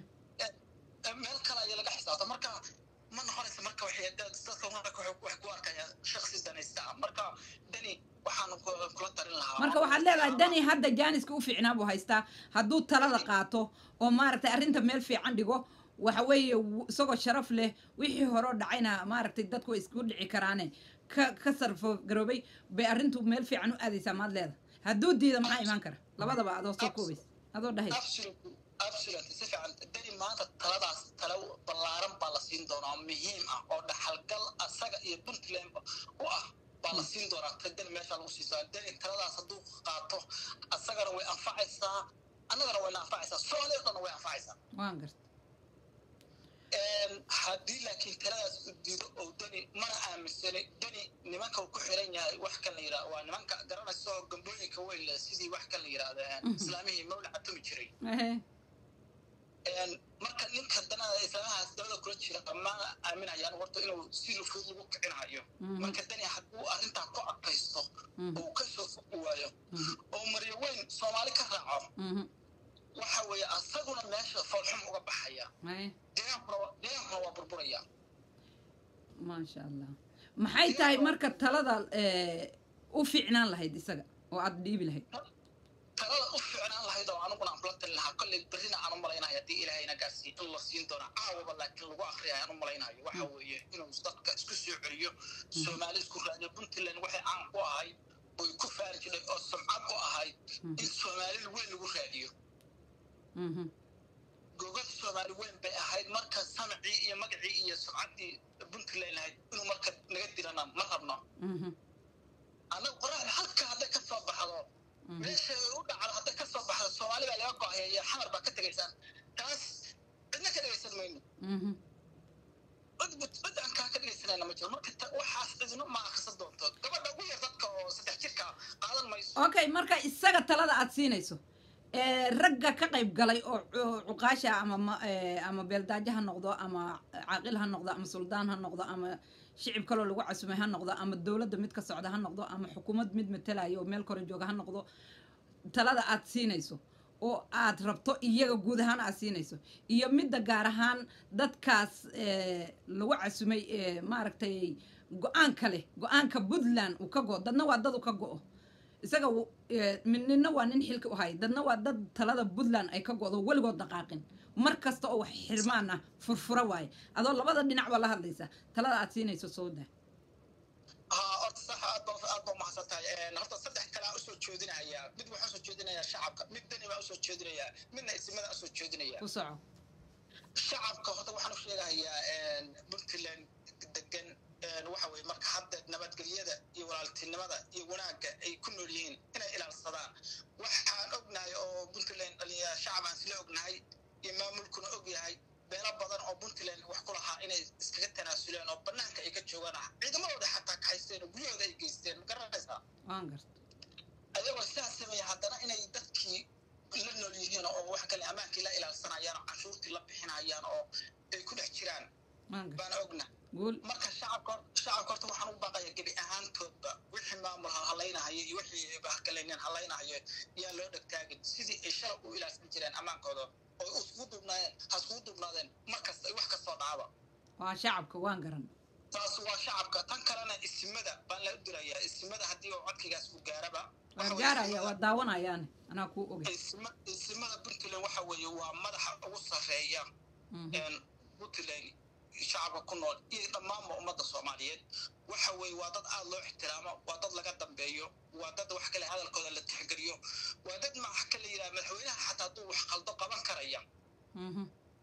ee meel kale ay laga xisaabta marka ma noqonaysa marka waxay dadka marka wax ku arkaya shakhsi danaysta marka dani waxaan kula tarin lahaa marka waxaad leedahay dani hadda jaaniska u fiicnaa buu haystaa hadduu talada qaato oo maaragtay arrinta meel fiican dhigo waxa weeye isagoo sharaf leh wixii hore dhacayna maaragtay dadku isku dhici karaane ka ka sarfo garoobay bay arrintu meel fiican u aadaysaa maad leedahay hadduu diido maxaa imaan kara labadaba adoo soo koobays adoo dhahay absolutely si fiican dani maanta taladaas talo ballaaran baa la siin doonaa muhiim ah oo dhaxalgal asaga iyo puntland u ah baa la siin doonaa dani meesha lagu siisaa dani taladaas hadduu qaato asagana way anfacaysaa annagana wayna anfacaysaa Soomaaliya dhan way anfacaysaa waan gartay haddii laakiin taladaas u diido oo dani mana aaminsani dani nimanka ku xiran yahay wax kan la yiraahdo waa nimanka garanayso gambooyinka weyn sidii wax kan la yiraahdo islaamihii mawlaca tumi jiray marka ninka danada islaamahaas dawladda kula jira ma aaminayaan horta inuu si fudud lagu kicinayo marka dani hadduu arrintaa ku adkaysto oo ka soo waayo oo mariyo weyn Soomaali ka raaco waxa weeye asaguna meesha falxum uga baxaya deegaanka waa burburaya maasha Allah maxay tahay marka talada u fiicnaan lahayd isaga oo aad dhiibi lahayd talada u fiicnaan lahayd oo anuguna aan plan lahaa kulli barina aan u malaynayo hadii ilaahayna gaarsiin in la siin doono caawaba laakiin lagu akhriyaa aan u malaynayo waxa weeye inuu dadka isku soo celiyo Soomaali isku raadiyo puntland waxay aan ku ahay oo ku faari jiray oo sumcad u ahay in Soomaali weyn lagu raadiyo mhm gobol Soomaali weyn bay ahayd marka samcii iyo magacii iyo sumcadii puntland lahayd inuu marka naga dirana ma rabno mhm ana qoraal halka hadda ka soo baxdo meesha u dhacdo hadda ka soo baxdo Soomaali baa laga go'aya xamar baa ka tagaysan taas cidna ka dhageysan mayno mhm udbut badan ka ka dhageysanayna ma jiro marka waxaas idinu ma akhrisan doonto gabadha ugu yar dadka oo saddex jirka qaadan mayso okay marka isaga talada aad siinayso ee ragga ka qayb galay oo cuqaasha ama ama beeldaaja ha noqdo ama caaqil ha noqdo ama suldaan ha noqdo ama shicib kale lagu casumay ha noqdo ama dawladda mid ka socda ha noqdo ama xukuumad mid matalayo meel kor jooga ha noqdo talada aad siinayso oo aad rabto iyaga guud ahaan aad siinayso iyo midda gaar ahaan dadkaas ee lagu casumay ee maaragtay go'aan kale go'aanka Puntland uu ka go dadna waa dad u ka go'o isaga minna waa nin xilka u hay dadna waa dad talada Puntland ay ka go'do waligood dhaqaaqin mar kasta oo wax xirmaan ah furfura waay adoo labada dhinac wala hadlaysa talada aad siinayso sooda ah oo sax aad baa aad baa mahadsantahay ee horta saddex kala u soo jeedinaya mid waxa soo jeedinaya shacabka mid dani baa u soo jeedinaya midna ismada u soo jeedinaya ku soco shacabka horta waxaan u sheegayaa ee Puntland degan waxa weeye marka hadda nabadgelyada iyo walaaltinimada iyo wanaagga ay ku nool yihiin inay ilaalsadaan waxaan ognahay oo Puntland dhaliya shacab aan sila ognahay iyo maamulkuna og yahay beela badan oo Puntland wax ku lahaa inay iskaga tanaasuleen oo banaanka ay ka joogaan ciidamadooda xataa ka haysteen guriyooda ay geysteen ma garanaysaa waan gartay ayagoo sidaas sameeyay haddana inay dadkii la nool yihiin oo wax kale ammaanka la ilaalsanayaan cashuurtii la bixinayaan oo ay ku dhex jiraan baan ognahay marka shacabka shacabka horta waxaan u baaqayaa gabi ahaantoodba wixii maamul halaynayo iyo wixii bahkalaynan halaynayo yaa loo dhagtaagin sidii ay shalay u ilaalsan jireen ammaankooda oo isku dubnaayeen ha isku dubnaadeen markasta wax ka soo dhacaba waa shacabka waan garan taas waa shacabka tan kalena ismada baan la dirayaa ismada haddii uu codkigaas u gaaraba waa gaaraya waa daawanayaan anaa ku ogay ismada Puntland waxa weeye waa madaxa ugu sareeya een Puntland shacabka ku nool iyo dhammaan ummadda Soomaaliyeed waxa weeye waa dad aad loo ixtiraamo waa dad laga dambeeyo waa dad wax kale hadalkooda la tixgeliyo waa dad ma wax kale yiraahdo madaxweynaha xataa duu wax qaldo qaban karaya mhm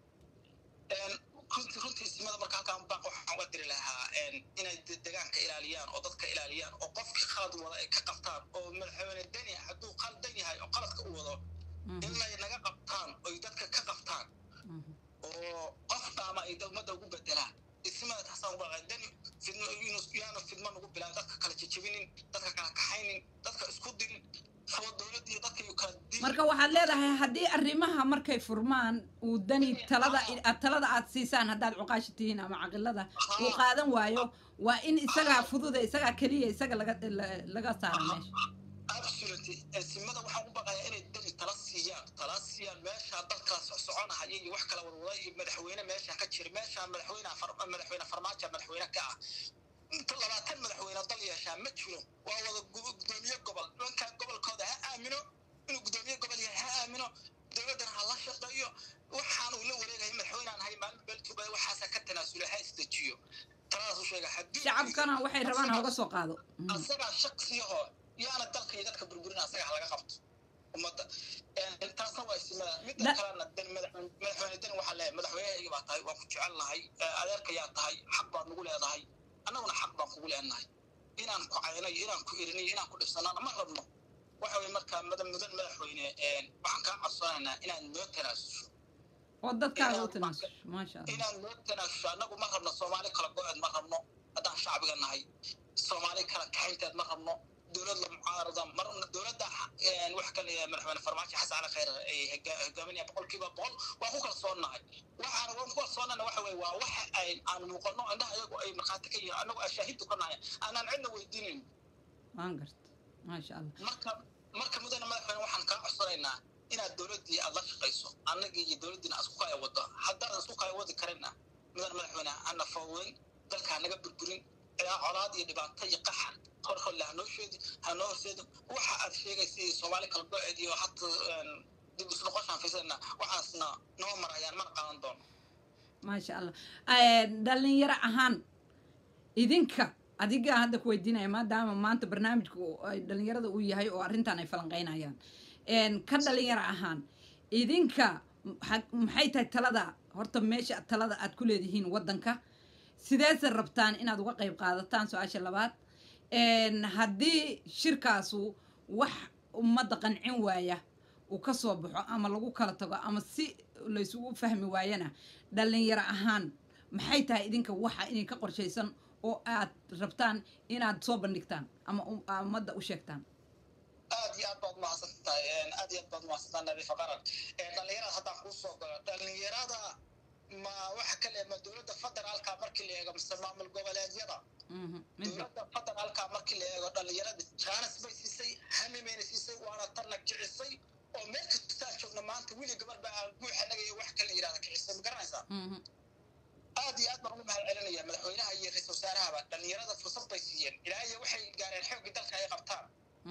een runtii runtii ismada marka halkaan baaq waxaan u diri lahaa een inay deegaanka ilaaliyaan oo dadka ilaaliyaan oo qofkii khalad wada ay ka qabtaan oo madaxweyne dani hadduu qaldan yahay oo qaladka u wado in ay naga qabtaan oo dadka ka qabtaan oo qof qaama ay dawladda ugu bedelaan ismada taasaan uga qaadan fidno inuu yaano fidno ugu bilaan dadka kala jajabinin dadka kala kaxaynin dadka isku dirin soo dawladda dadka uu kala diin marka waxaad leedahay haddii arrimaha markay furmaan uu dani talada talada aad siisaan haddaad cuqaashitihiin ama caqilada uu qaadan waayo waa in isaga fudud isaga kaliya isaga laga laga saaro meesha absolutely ismada waxaan u baqayaa inay dani tala siiyaan tala siiyaan meesha dalka soconahay iyo wax kala wadwada iyo madaxweyne meesha ka jira meesha madaxweynaha farma madaxweynaha farmaajo madaxweyne ka ah inta labaatan madaxweyne dal yeeshaa ma jiro waa wada gudoomiye gobol dhanka gobolkooda ha aamino inuu gudoomiye gobol yahay ha aamino dawladdan ha la shaqeeyo waxaan uu la wareegay madaxweynahan hay maalin beeltuba waxaas ka tanaasulo ha istajiyo taas u sheega haddii shacabkana waxay rabaan ha uga soo qaado asaga shakhsiyaho yaana dalka iyo dadka burburina asaga laga qabto umada ee taasna waa ismada mid kalena dan baa tahay waan ku jecel lahay adeerkayaa tahay xaq baad nagu leedahay annaguna xaq baan kugu leenahay inaan ku caynayo inaan ku erinayo inaan ku dhibsanaana ma rabno waxa way markaa mudan mudan madaxweyne waxaan kaa codsanaynaa inaad noo tanaasusho oo dadkaaga u tanaasusho maasha allah inaan noo tanaasusho annagu ma rabno soomaali kala go-eed ma rabno haddaan shacbiga nahay soomaali kala kaxaynteed ma rabno dowlad la mucaarada mar dowladda wax kale madaxweyne farmaajo xasan cali khayr ay hogaaminaya boqolkiiba boqol waa ku kalsoonahay waxaana waan ku kalsoonana waxa weeye waa waxa ay aan muuqano indhaha iyagu ay markhaati ka yihiin annagu ashaahidu ka nahay aanaan cidna weydiinayn waan garta maasha allah marka marka mudane madaxweyne waxaan kaa codsanaynaa inaad dowladdii aad la shaqayso annagii iyo dowladdiina aad isku kaya waddo haddaadan isku kaya wadi karina mudane madaxweyne ana fooweyn dalkaa naga burburin ilaa colaad iyo dhibaato iyo qaxar horhorle hanoo sheedi hanoo horseedo waxa aad sheegaysay soomaali kala go-eed iyo hata dib isu noqoshaan fiisanna waxaasna noo marayaan mana qaadan doono maasha allah dhalinyaro ahaan idinka adiga hadda ku weydiinaya maadaama maanta barnaamijku dhalinyarada uu yahay oo arrintan ay falanqaynayaan ka dhalinyaro ahaan idinka maxay tahay talada horta meesha talada aad ku leedihiin waddanka sideese rabtaan inaad uga qayb qaadataan su-aasha labaad haddii shirkaasu wax ummadda qancin waaya uu ka soo baxo ama lagu kala tago ama si laysugu fahmi waayana dhalinyaro ahaan maxay tahay idinka waxa idinka qorshaysan oo aad rabtaan inaad soo bandhigtaan ama ummadda u sheegtaan aad iyo aad baad mahadsan tahay aad iyo aad baad mahadsantaa nadiifa qaran dhalinyarada haddaan kuu soo galo dhalinyarada ma waxa kale ma dowladda federaalka markii la eego mise maamul goboleedyada dowladda federaalka markii la eego dhalinyarada jaanis bay siisay hami mayna siisay waana tarna kicisay oo meel kastaan joogna maanta wili gabar baa guuxa nagaya wax kale yidhahda kicisay ma garanaysaa aad iyo aad baan ugu mahad celinaya madaxweynaha iyo ra-iisul wasaarahaba dhalinyarada fursad bay siiyeen ilaa iyo waxay gaareen xooggii dalka ay qabtaan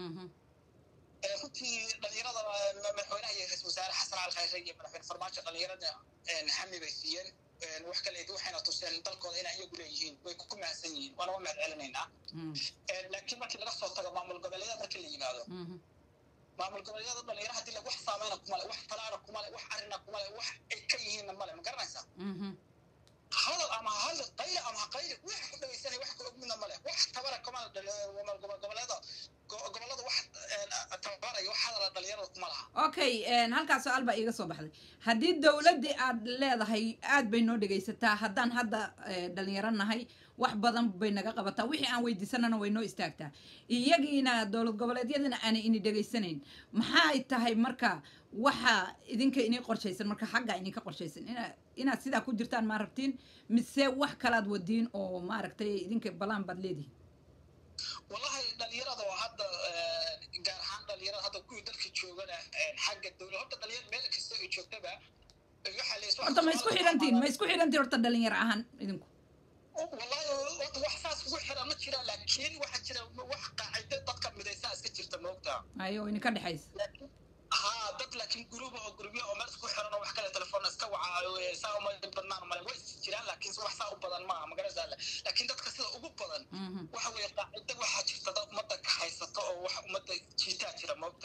runtii dhalinyarada madaxweynaha iyo ra-iisul wasaare xasan cali khayre iyo madaxweyne farmaajo dhalinyarada hami bay siiyeen wax kale waxayna tuseen dalkooda inay iyagu leeyihiin way ku mahadsan yihiin waana waa mahad celinaynaa laakiin markii laga soo tago maamul goboleedyada markii la yimaado maamul goboleedyada dhalinyaro haddii wax saameyna kumale wax talaana kumale wax arina kumale wax ay ka yihiinna male ma garanaysaa hadal ama hadal qayli ama qayli wax ku dhageysanay wax ku ogmina male wax tabara kuma goboleeda gobolada wax tabaray wax hadal dhalinyarada kuma laha okay halkaas su'aal baa iiga soo baxday haddii dawladii aad leedahay aad bay noo dhageysataa haddaan hadda dhalinyaro nahay wax badan bay naga qabataa wixii aan weydiisanana way noo istaagtaa iyagiina dowlad goboleedyadina aanay ini dhageysanayn maxay tahay marka waxa idinka inii qorshaysan marka xagga idinka qorshaysan ina inaad sidaa ku jirtaan ma rabtiin mise wax kalaad wadiin oo maaragtay idinka balaan baad leedihiin wallahi dhalinyarada oo hadda gaar ahaan dhalinyarada hadda kuwii dalka joogana xagga dowlad horta dhalinyar meel kasta ay joogtaba waxa la isoo horta ma isku xirantiin ma isku xirantiin horta dhalinyaro ahaan idinku wallahi wax saas ugu xiran ma jira laakiin waxa jira wax qaacido dadka midaysaa iska jirta moogtaa ayo idinka dhexaysa ها dad laakiin group oo group oo meel isku xiran oo wax kale telefoon iska wacaayo saa uma badnaan ma way jiraan laakiin wax saa u badan ma ma garanaysaa laakiin dadka sida ugu badan waxa weeye qaacido waxa jirta dad umada ka haysato oo wax umada jiitaa jira moogta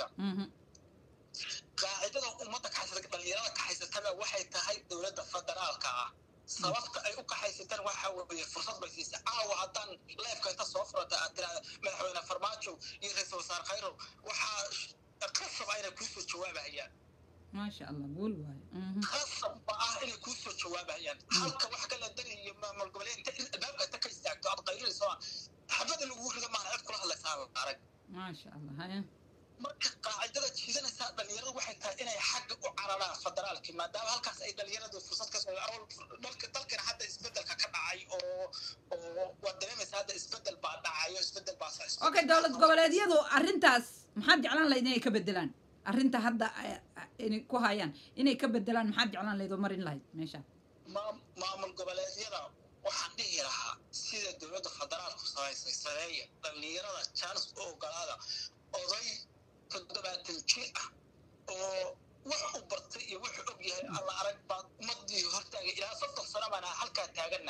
qaacidada umada ka haysata dhalinyarada ka haysata waxay tahay dowladda federaalka ah sababta ay u ka haysataan waxa weeye fursad bay siisay aawa haddaan leefka inta soo furata aad tiraahdo madaxweyne farmaajo iyo ra-iisul wasaare khayro waxaa قصب أنا كوسو جوابها يعني ما شاء الله قول واي قصب بقى أنا كوسو جوابها يعني حلقة واحدة للدنيا ما ما القبلين بابك تكيس تاعك أبغى غير سواء حبذا اللي يقول لما أنا أذكر الله سامع عرق ما شاء الله هاي marka qaacidada jiidana saa dhalinyarada waxay tahay inay xagga u cararaan federaalka maadaama halkaas ay dhalinyaradu fursad ka soo dalka dalkan hadda isbedelka ka dhacay oo oo waa dareemaysaa hadda isbedel baa dhacayo isbedel baa saa okay dowlad goboleedyadu arrintaas maxaad jeclaan lahayd inay ka bedelaan arrinta hadda inay ku hayaan inay ka bedelaan maxaad jeclaan lahayd oo marin lahayd meesha maamul goboleedyada waxaan dhihi lahaa sida dowladda federaalku samaysay sareeya dhalinyarada chance u ogolaada oday toddobaatan jir ah oo wax u bartay iyo wuxuu og yahay alla arag baa ummadii hortaaga ilaa soddon sano baan halkaa taagana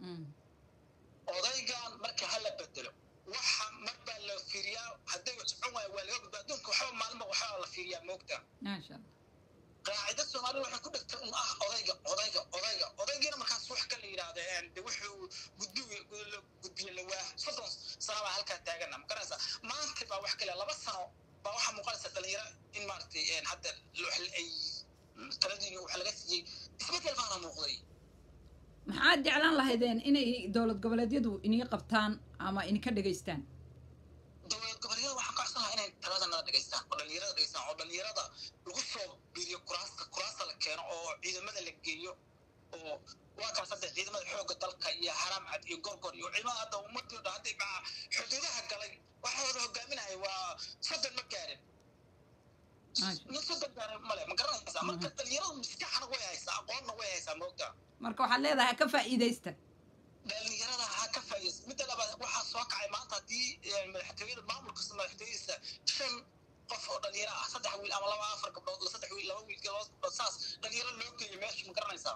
odaygan marka hala bedelo waxa mar baa la fiiriyaa hadday socon waayo waa laga gudbaa adduunka waxba maalmo waxaa la fiiriyaa moogta maasha allah قاعدة الصومالي waxay ku dhigtay un ah odayga odayga odayga odaygina markaas wax kale yiraahdeen wuxuu gudbiyo gudbiyo lawaa soddon sano baa halka taagan ma garanaysa maanta baa wax kale laba sano baa waxa muuqanaysa dhalinyaro in maartay hadda ay taladii wax laga siiyay isbedel baa muuqday maxaad jeclaan lahaydeen inay dowlad goboleedyadu inay qabtaan ama in ka dhageystaan dowlad goboleedyada waxa ka codsan lahaa inay taladana dhageystaan oo dhalinyarada dhageystaan oo dhalinyarada lagu soo biiriyo kuraasta kuraasta la keeno oo ciidamada la geeyo oo waa kaas hadda ciidamada xoogga dalka iyo haram cad iyo gorgor iyo ciidamada hadda ummadooda hadda baa xuduudaha galay waxa wada hogaaminaya waa soddon ma gaarin ma soddon gaarin male ma garanaysaa marka dhalinyarada maskaxna way haysaa aqoonna way haysaa moogtaa marka waxaad leedahay ka faa'iidaysta dhalinyarada ha ka faa'iidaysta midda labaad waxaa soo kacay maanta haddii madaxtooyada maamulka madaxtooyadiisa shan qof oo dhalinyaro ah saddex wiil ama laba afar gabdhood saddex wiil laba wiil laba gabdhood saas dhalinyaro loo geeyo meesha ma garanaysaa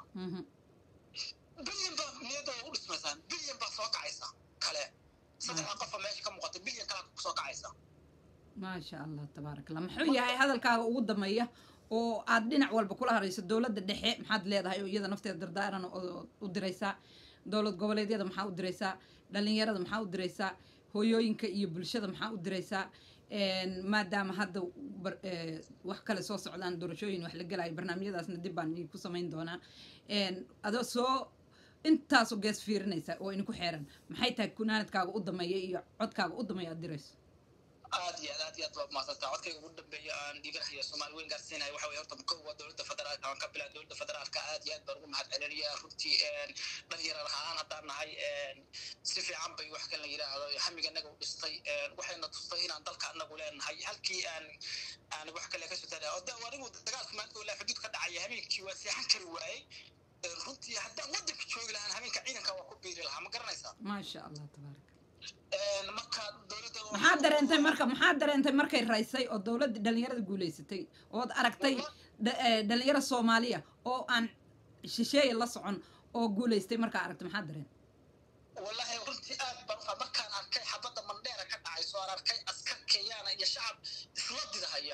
bilyan baa niyadooda u dhismaysaa bilyan baa soo kacaysa kale saddexda qofa meesha ka muuqata bilyan kalaa soo kacaysa maasha allah tabaarak allah muxuu yahay hadalkaaga ugu dambeeya oo aad dhinac walba kula harayso dowladda dhexe maxaad leedahay oo iyada nafteeda dardaaran u diraysaa dowlad goboleedyada maxaa u diraysaa dhalinyarada maxaa u diraysaa hooyooyinka iyo bulshada maxaa u diraysaa maadaama hadda wax kale soo socdaan doorashooyin wax la gelayo barnaamijyadaasna dib baan ku samayn doonaa adoo soo intaasoo gees fiirinaysa oo idinku xeeran maxay tahay kunaanadkaaga u dameeya iyo codkaaga u dameeya aad dirayso aad iyo aad iyo aad baa maasanta codkayga ugu dambeeya aan dhiibanayo Soomaali weyn gaarsiinayo waxa way horta kow waa dowladda federaalka aan ka bilaa dowladda federaalka aad iyo aad baan ugu mahadcelinayaa runtii dhalinyaro ahaan haddaan nahay si fiican bay wax kale yiraahdo hamiga naga u dhistay waxayna tustay inaan dalka anagu leenahay halkii aan aan wax kale ka soo taray oo anigu dagaalka maanta oo la xuduud ka dhacay habeenkii waa seexan kari waayay runtii haddaan wadanka joogi lahaan habeenka ciidanka waa ku biiri lahaa ma garanaysaa maasha allah tabaarak marka dowladda maxaa dareentay marka maxaa dareentay markay raysay oo dowladda dhalinyarada guuleysatay ood aragtay dhalinyaro Soomaaliya oo aan shisheeye la socon oo guuleystay markaa aragtay maxaa dareen wallahi runtii aad baan markaan arkay xabadda mandheera ka dhacay soo arkay askar Kenyaana iyo shacab isla didahaya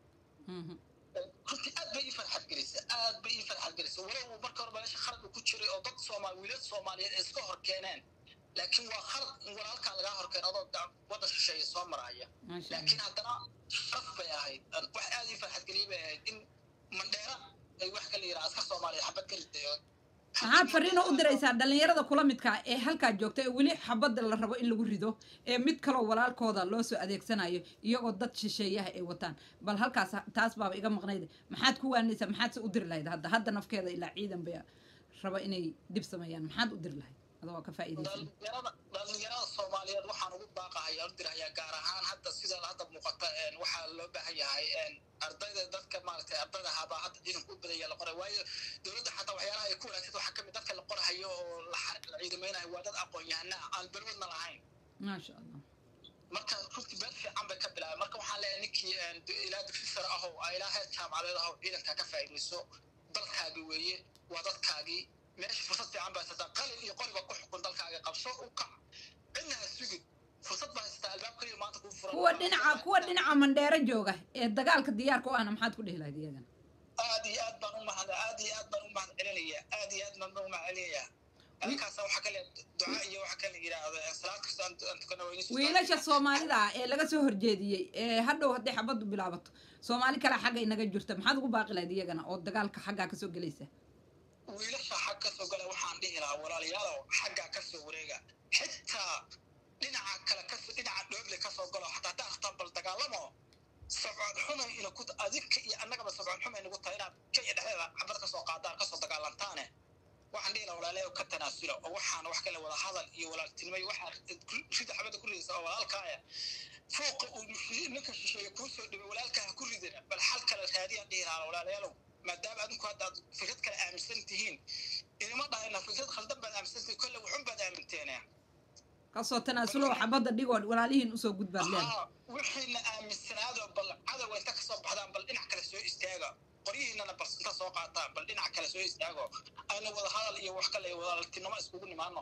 runtii aad bay farxad gelisay aad bay farxad gelisay walaal marka hore meesha khalad ku jiray oo dad Soomaali wiilal Soomaaliyeed iska hor keeneen laakiin waa khalad in walaalka laga hor keeno adoo wada shisheeye soo maraya laakiin haddana shaf bay ahayd wax aad ii farxad geliyay in mandheera ay wax kale yiraahdo askar Soomaaliyeed xabad ka ridayo maxaad fariin u diraysaa dhalinyarada kula midka ee halkaa joogta ee weli xabadda la rabo in lagu rido ee mid kaloo walaalkooda loo soo adeegsanayo iyagoo dad shisheeyaha ay wataan bal halkaas taas baaba iga maqnayd maxaad ku waanaysaa maxaad se u diri lahayd hadda hadda nafkeeda ilaa ciidan bay raba inay dib sameeyaan maxaad u diri lahayd adoo ka faa'iideysan dhalinyarada Soomaaliyeed waxaan ugu baaqayaa u dirayaa gaar ahaan hadda sida hadda muuqata waxaa loo baahan yahay ardayda dadka maaragtay ardayda haba hadda ciidanku u badaya la qoray waayo dowladda xataa waxyaalaha ay ku wanaagsan waxa kamid dadka la qorayo oo la ciidameynayo waa dad aqoon yahana aan balwadna lahayn maasha allah marka runtii beel fiican bay ka bilaabay marka waxaan leeyahay ninkii ilaa dugsi sare ah oo ilaa heer jaamacadeed ah oo ciidanka ka faa'iideyso dalkaagi weeye waa dadkaagii meesha fursad fiican baa haysataa qalin iyo qoriba ku xukun dalkaaga qabso u kac cidnaha sugid fursad baa haysataa albaabka iyo maanta kuu furan kuwa dhinaca kuwa dhinaca mandheero jooga ee dagaalka diyaarka u ahna maxaad ku dhihi lahayd iyagana aad iyo aad baan u mahada aad iyo aad baan u mahad celinayaa aad iyo aad baan u mahad celinayaa halkaas waxa kale ducaa iyo waxa kale yiraahdo salaad kasta aan tukano weynisu wiilasha Soomaalida ee laga soo horjeediyay ee hadhow haday xabadu bilaabato Soomaali kala xagga inaga jirta maxaad ugu baaqi lahayd iyagana oo dagaalka xagga ka soo galaysa wiilasha xagga soo galay waxaan dhihi lahaa walaalayaal xagga ka soo wareega xitaa dhinaca kale ka soo dhinaca dhoble ka soo galo xataa taastan bal dagaalamo sabcad xumay ina ku adinka iyo annagaba sabcad xumay nagu tahay inaad ka dhexdeeda xabad ka soo qaadaan ka soo dagaalantaane waxaan dhihi lahaa walaalayaal ka tanaasulo oo waxaan wax kale wada hadal iyo walaaltinimo waxa rida xabada ku ridaysa oo walaalkaaya fooqa uu ninka shisheeye ku soo dhibay walaalkaa ku ridana bal xal kale raadiyaan dhihi lahaa walaalayaal maadaama adinku hadda aad fikrad kale aaminsan tihiin inama dhahayna fikrad khaldan baad aaminsantihiin kolle wuxun baad aaminteena kasoo tanaasulo xabadda dhigood walaalihiin usoo gudbaan leedahay wixiina aaminsanaado bal cadow inta kasoo baxdaan bal dhinac kale soo istaaga qoryihiinana bal inta soo qaataan bal dhinac kale soo istaago ayna wada hadal iyo wax kale walaaltinimo iskugu nimaano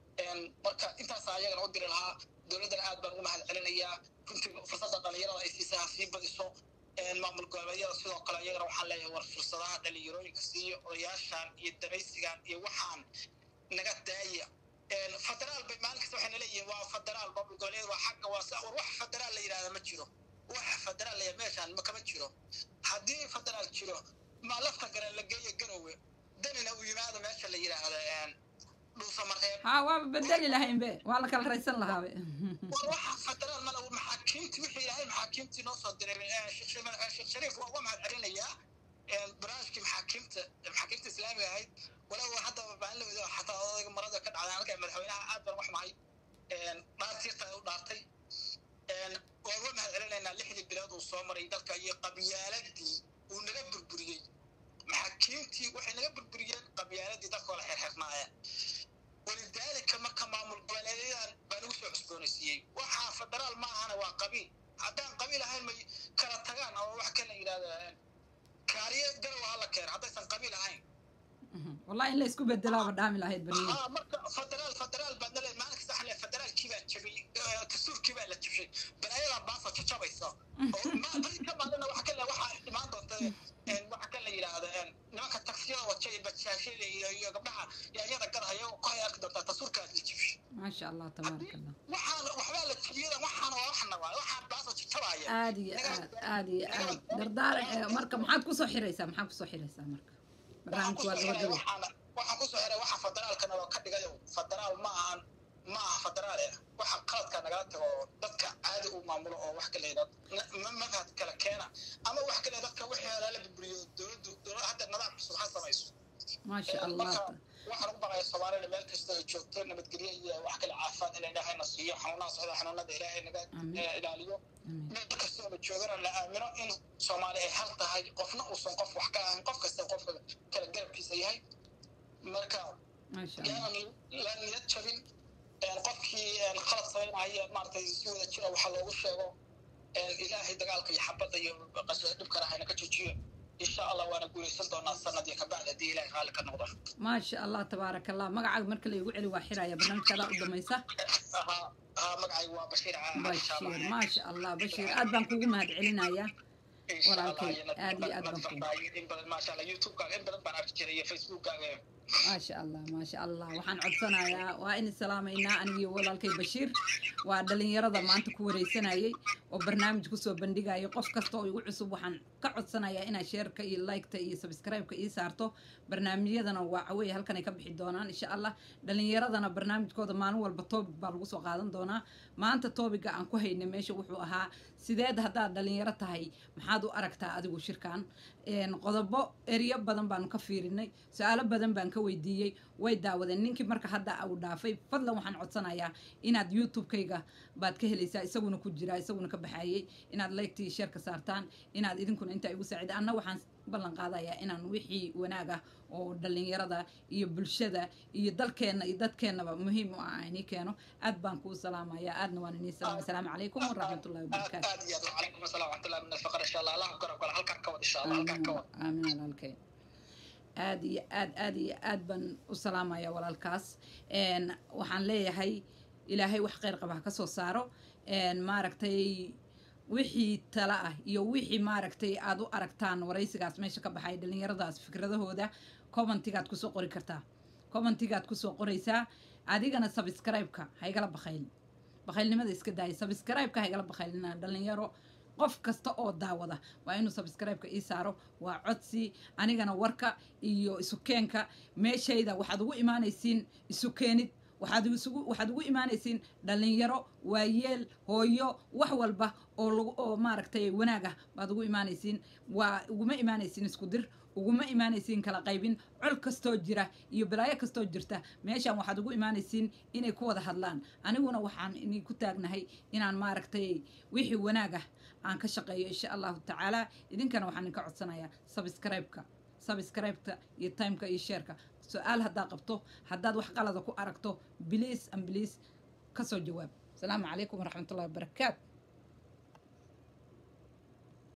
marka intaas ayagana u diri lahaa dowladdana aad baan ugu mahad celinayaa runtii fursadda dhalinyarada ay siisaa sii badiso maamul goboleedyada sidoo kale iyagana waxaan leeyahay war fursadaha dhalinyarooyinka siiyo odayaashaan iyo danaysigaan iyo waxaan naga daaya federaal bay maalin kasta waxayna leeyihiin waa federaal maamul goboleed waa xagga waa sa war wax federaal la yidhahda ma jiro wax federaal la meeshaan ma kama jiro haddii federaal jiro ma lafta gare la geeyo garowe danina uu yimaado meesha la yidhaahda ها وبدل لهين به والله كل رئيسنا لهاوي والله فدرال ما لو محاكمتي وحي لهي محاكمتي نوصل دري الشيخ شريف وهو مع علينا براشك محاكمته محاكمته الإسلامية هاي ولو حتى بعلم حتى مرضى كان على أنا كمل حواليها أكبر واحد معي ما تصير ودارتي وهو مع علينا لحد البلاد والصومري ذلك هي قبيلتي ونقبل بريء محاكمتي وحي نقبل بريء قبيلتي ذلك ولا حرحق معايا ولذلك كما كما مقبلين بنوسع عسبونسيي وحا فدرال ما أنا وقبيل عدان قبيل هاي ما كلا تجان أو واحد كنا إلى كاريه قالوا هلا كير عدان سن قبيل هاي والله إلا يسكب الدلاب دام لا هيد بني آه مرك فدرال فدرال بدل ما نك سحلة فدرال كيف تشبي تسوق كيف لا تشبي بنايا باصة تشبي صا ما بس كم عندنا واحد كنا واحد ما ضد واحد كنا إلى هذا نمك التكسير وتشي بتشاشي قبلها يعني هذا كره يو قاي أقدر تسوق كات تشبي ما شاء الله تبارك الله وحنا وحنا الكبيرة وحنا وحنا وحنا باصة تشبي عادي عادي دردار مركب محد كوسو حريسة محد كوسو حريسة مركب waxaan ku soo xiray waxa federaalka noo ka dhigayo federaal ma ahan ma aha federaal eh waxa qaladka nagala tago dadka caadi u maamulo oo wax kale ma fahad kala keena ama wax kale dadka wixii la buriyo dawladdu dawladda hadda nidaam cusub ha samayso ma sha Allah waxaan u baqay Soomaaliya meel kasta ay joogto nabadgelyo iyo wax kale caafimaad inay dhahay nasiyo xanuunada socda xanuunada Ilaahay naga ilaaliyo meel kasta oo joogana la aamino in Soomaaliya ay hal tahay qofna uusan qof wax ka ahayn qof kasta qof kala garabkiisa yahay marka ma sha Allah la niyad jabin qofkii qalad sameeyay maartay si wada jira waxa loogu sheego Ilaahay dagaalka iyo xabada iyo qasad dhibka rahayna ka joojiyo إن شاء الله وأنا أقول سلطنا السنة دي كبعد دي إلى خالق النقطة ما شاء الله تبارك الله مقعد مركل يقول لي واحرة يا برنامج كذا قدام يسا ها ها مقعد وبشير بشير ما شاء الله بشير أدبن كوجم هاد علينا يا ولكن أدي أدبن ما شاء الله يوتيوب كان إن بدن بنعرف كذا فيسبوك كان ما شاء الله ما شاء الله وحن عدسنا يا وإن السلام إنا أني ولكن بشير وعدلين يرضى ما أنت كوريسنا يي وبرنامج كسو بندقة يقف كستو يقعسو وحن كعدسنا يا إنا شير كي لايك تي سبسكرايب كي سارتو برنامج يدنا وعوي هل كان يكبح الدونان إن شاء الله دلين يرضى برنامج كود ما نو البطوب بالوسو قادم دونا ما أنت توبك عن كوهي نمشي وحوها سيداد هذا دلين يرضى هاي محادو أركتا أدو شركان إن قضبو إريا بدن بانو كفيرني سؤال بدن بانك weydiiyay way daawadeen ninkii marka hadda uu dhaafay fadlan waxaan codsanayaa inaad youtube-kayga baad ka helaysaa isaguna ku jira isaguna ka baxayay inaad like-tii share ka saartaan inaad idinkuna inta igu saacido anna waxaan ballan qaadayaa inaan wixii wanaag ah oo dhalinyarada iyo bulshada iyo dalkeena iyo dadkeenaba muhiim u ah inii keeno aad baan kuu salaamayaa aadna waan inii salaamay asalaamu calaykum waraxmatullahi wabarakaatu aad iyo aad wacalaykum asalaam waraxmatullahi min alfaqr insha allah allah kor kor halka ka wad insha allah halka ka wad aamin halkay aad iyo aad aad iyo aad baan u salaamaya walaalkaas waxaan leeyahay ilaahay wax khayr qaba ha ka soo saaro maaragtay wixii tala ah iyo wixii maaragtay aad u aragtaan waraysigaas meesha ka baxay dhalinyaradaas fikradahooda commentigaad kusoo qori kartaa commentigaad kusoo qoraysaa adigana subscribe-ka ha igala bakhaylin bakhaylnimada iska daaya subscribe-ka ha igala bakhaylina dhalinyaro qof kasta oo daawada waa inuu subscribe-ka ii saaro waa codsi anigana warka iyo isu keenka meeshayda waxaad ugu imaanaysiin isu keenid waxaad isugu waxaad ugu imaanaysiin dhalinyaro waayeel hooyo wax walba oo lagu oo maaragtay wanaag ah baad ugu imaanaysiin waa uguma imaanaysiin isku dir uguma imaanaysiin kala qaybin col kastoo jira iyo balaayo kastoo jirta meeshaan waxaad ugu imaanaysiin inay ku wada hadlaan aniguna waxaan inay ku taagnahay inaan maaragtay wixii wanaag ah aan ka shaqeeyo insha allahu tacaala idinkana waxaan idinka codsanayaa subscribe-ka subscribe-ka iyo timeka iyo shareka su-aal haddaad qabto haddaad wax qalada ku aragto biliis an biliis ka soo jawaab asalaamu calaykum waraxmatullahi wabarakaatu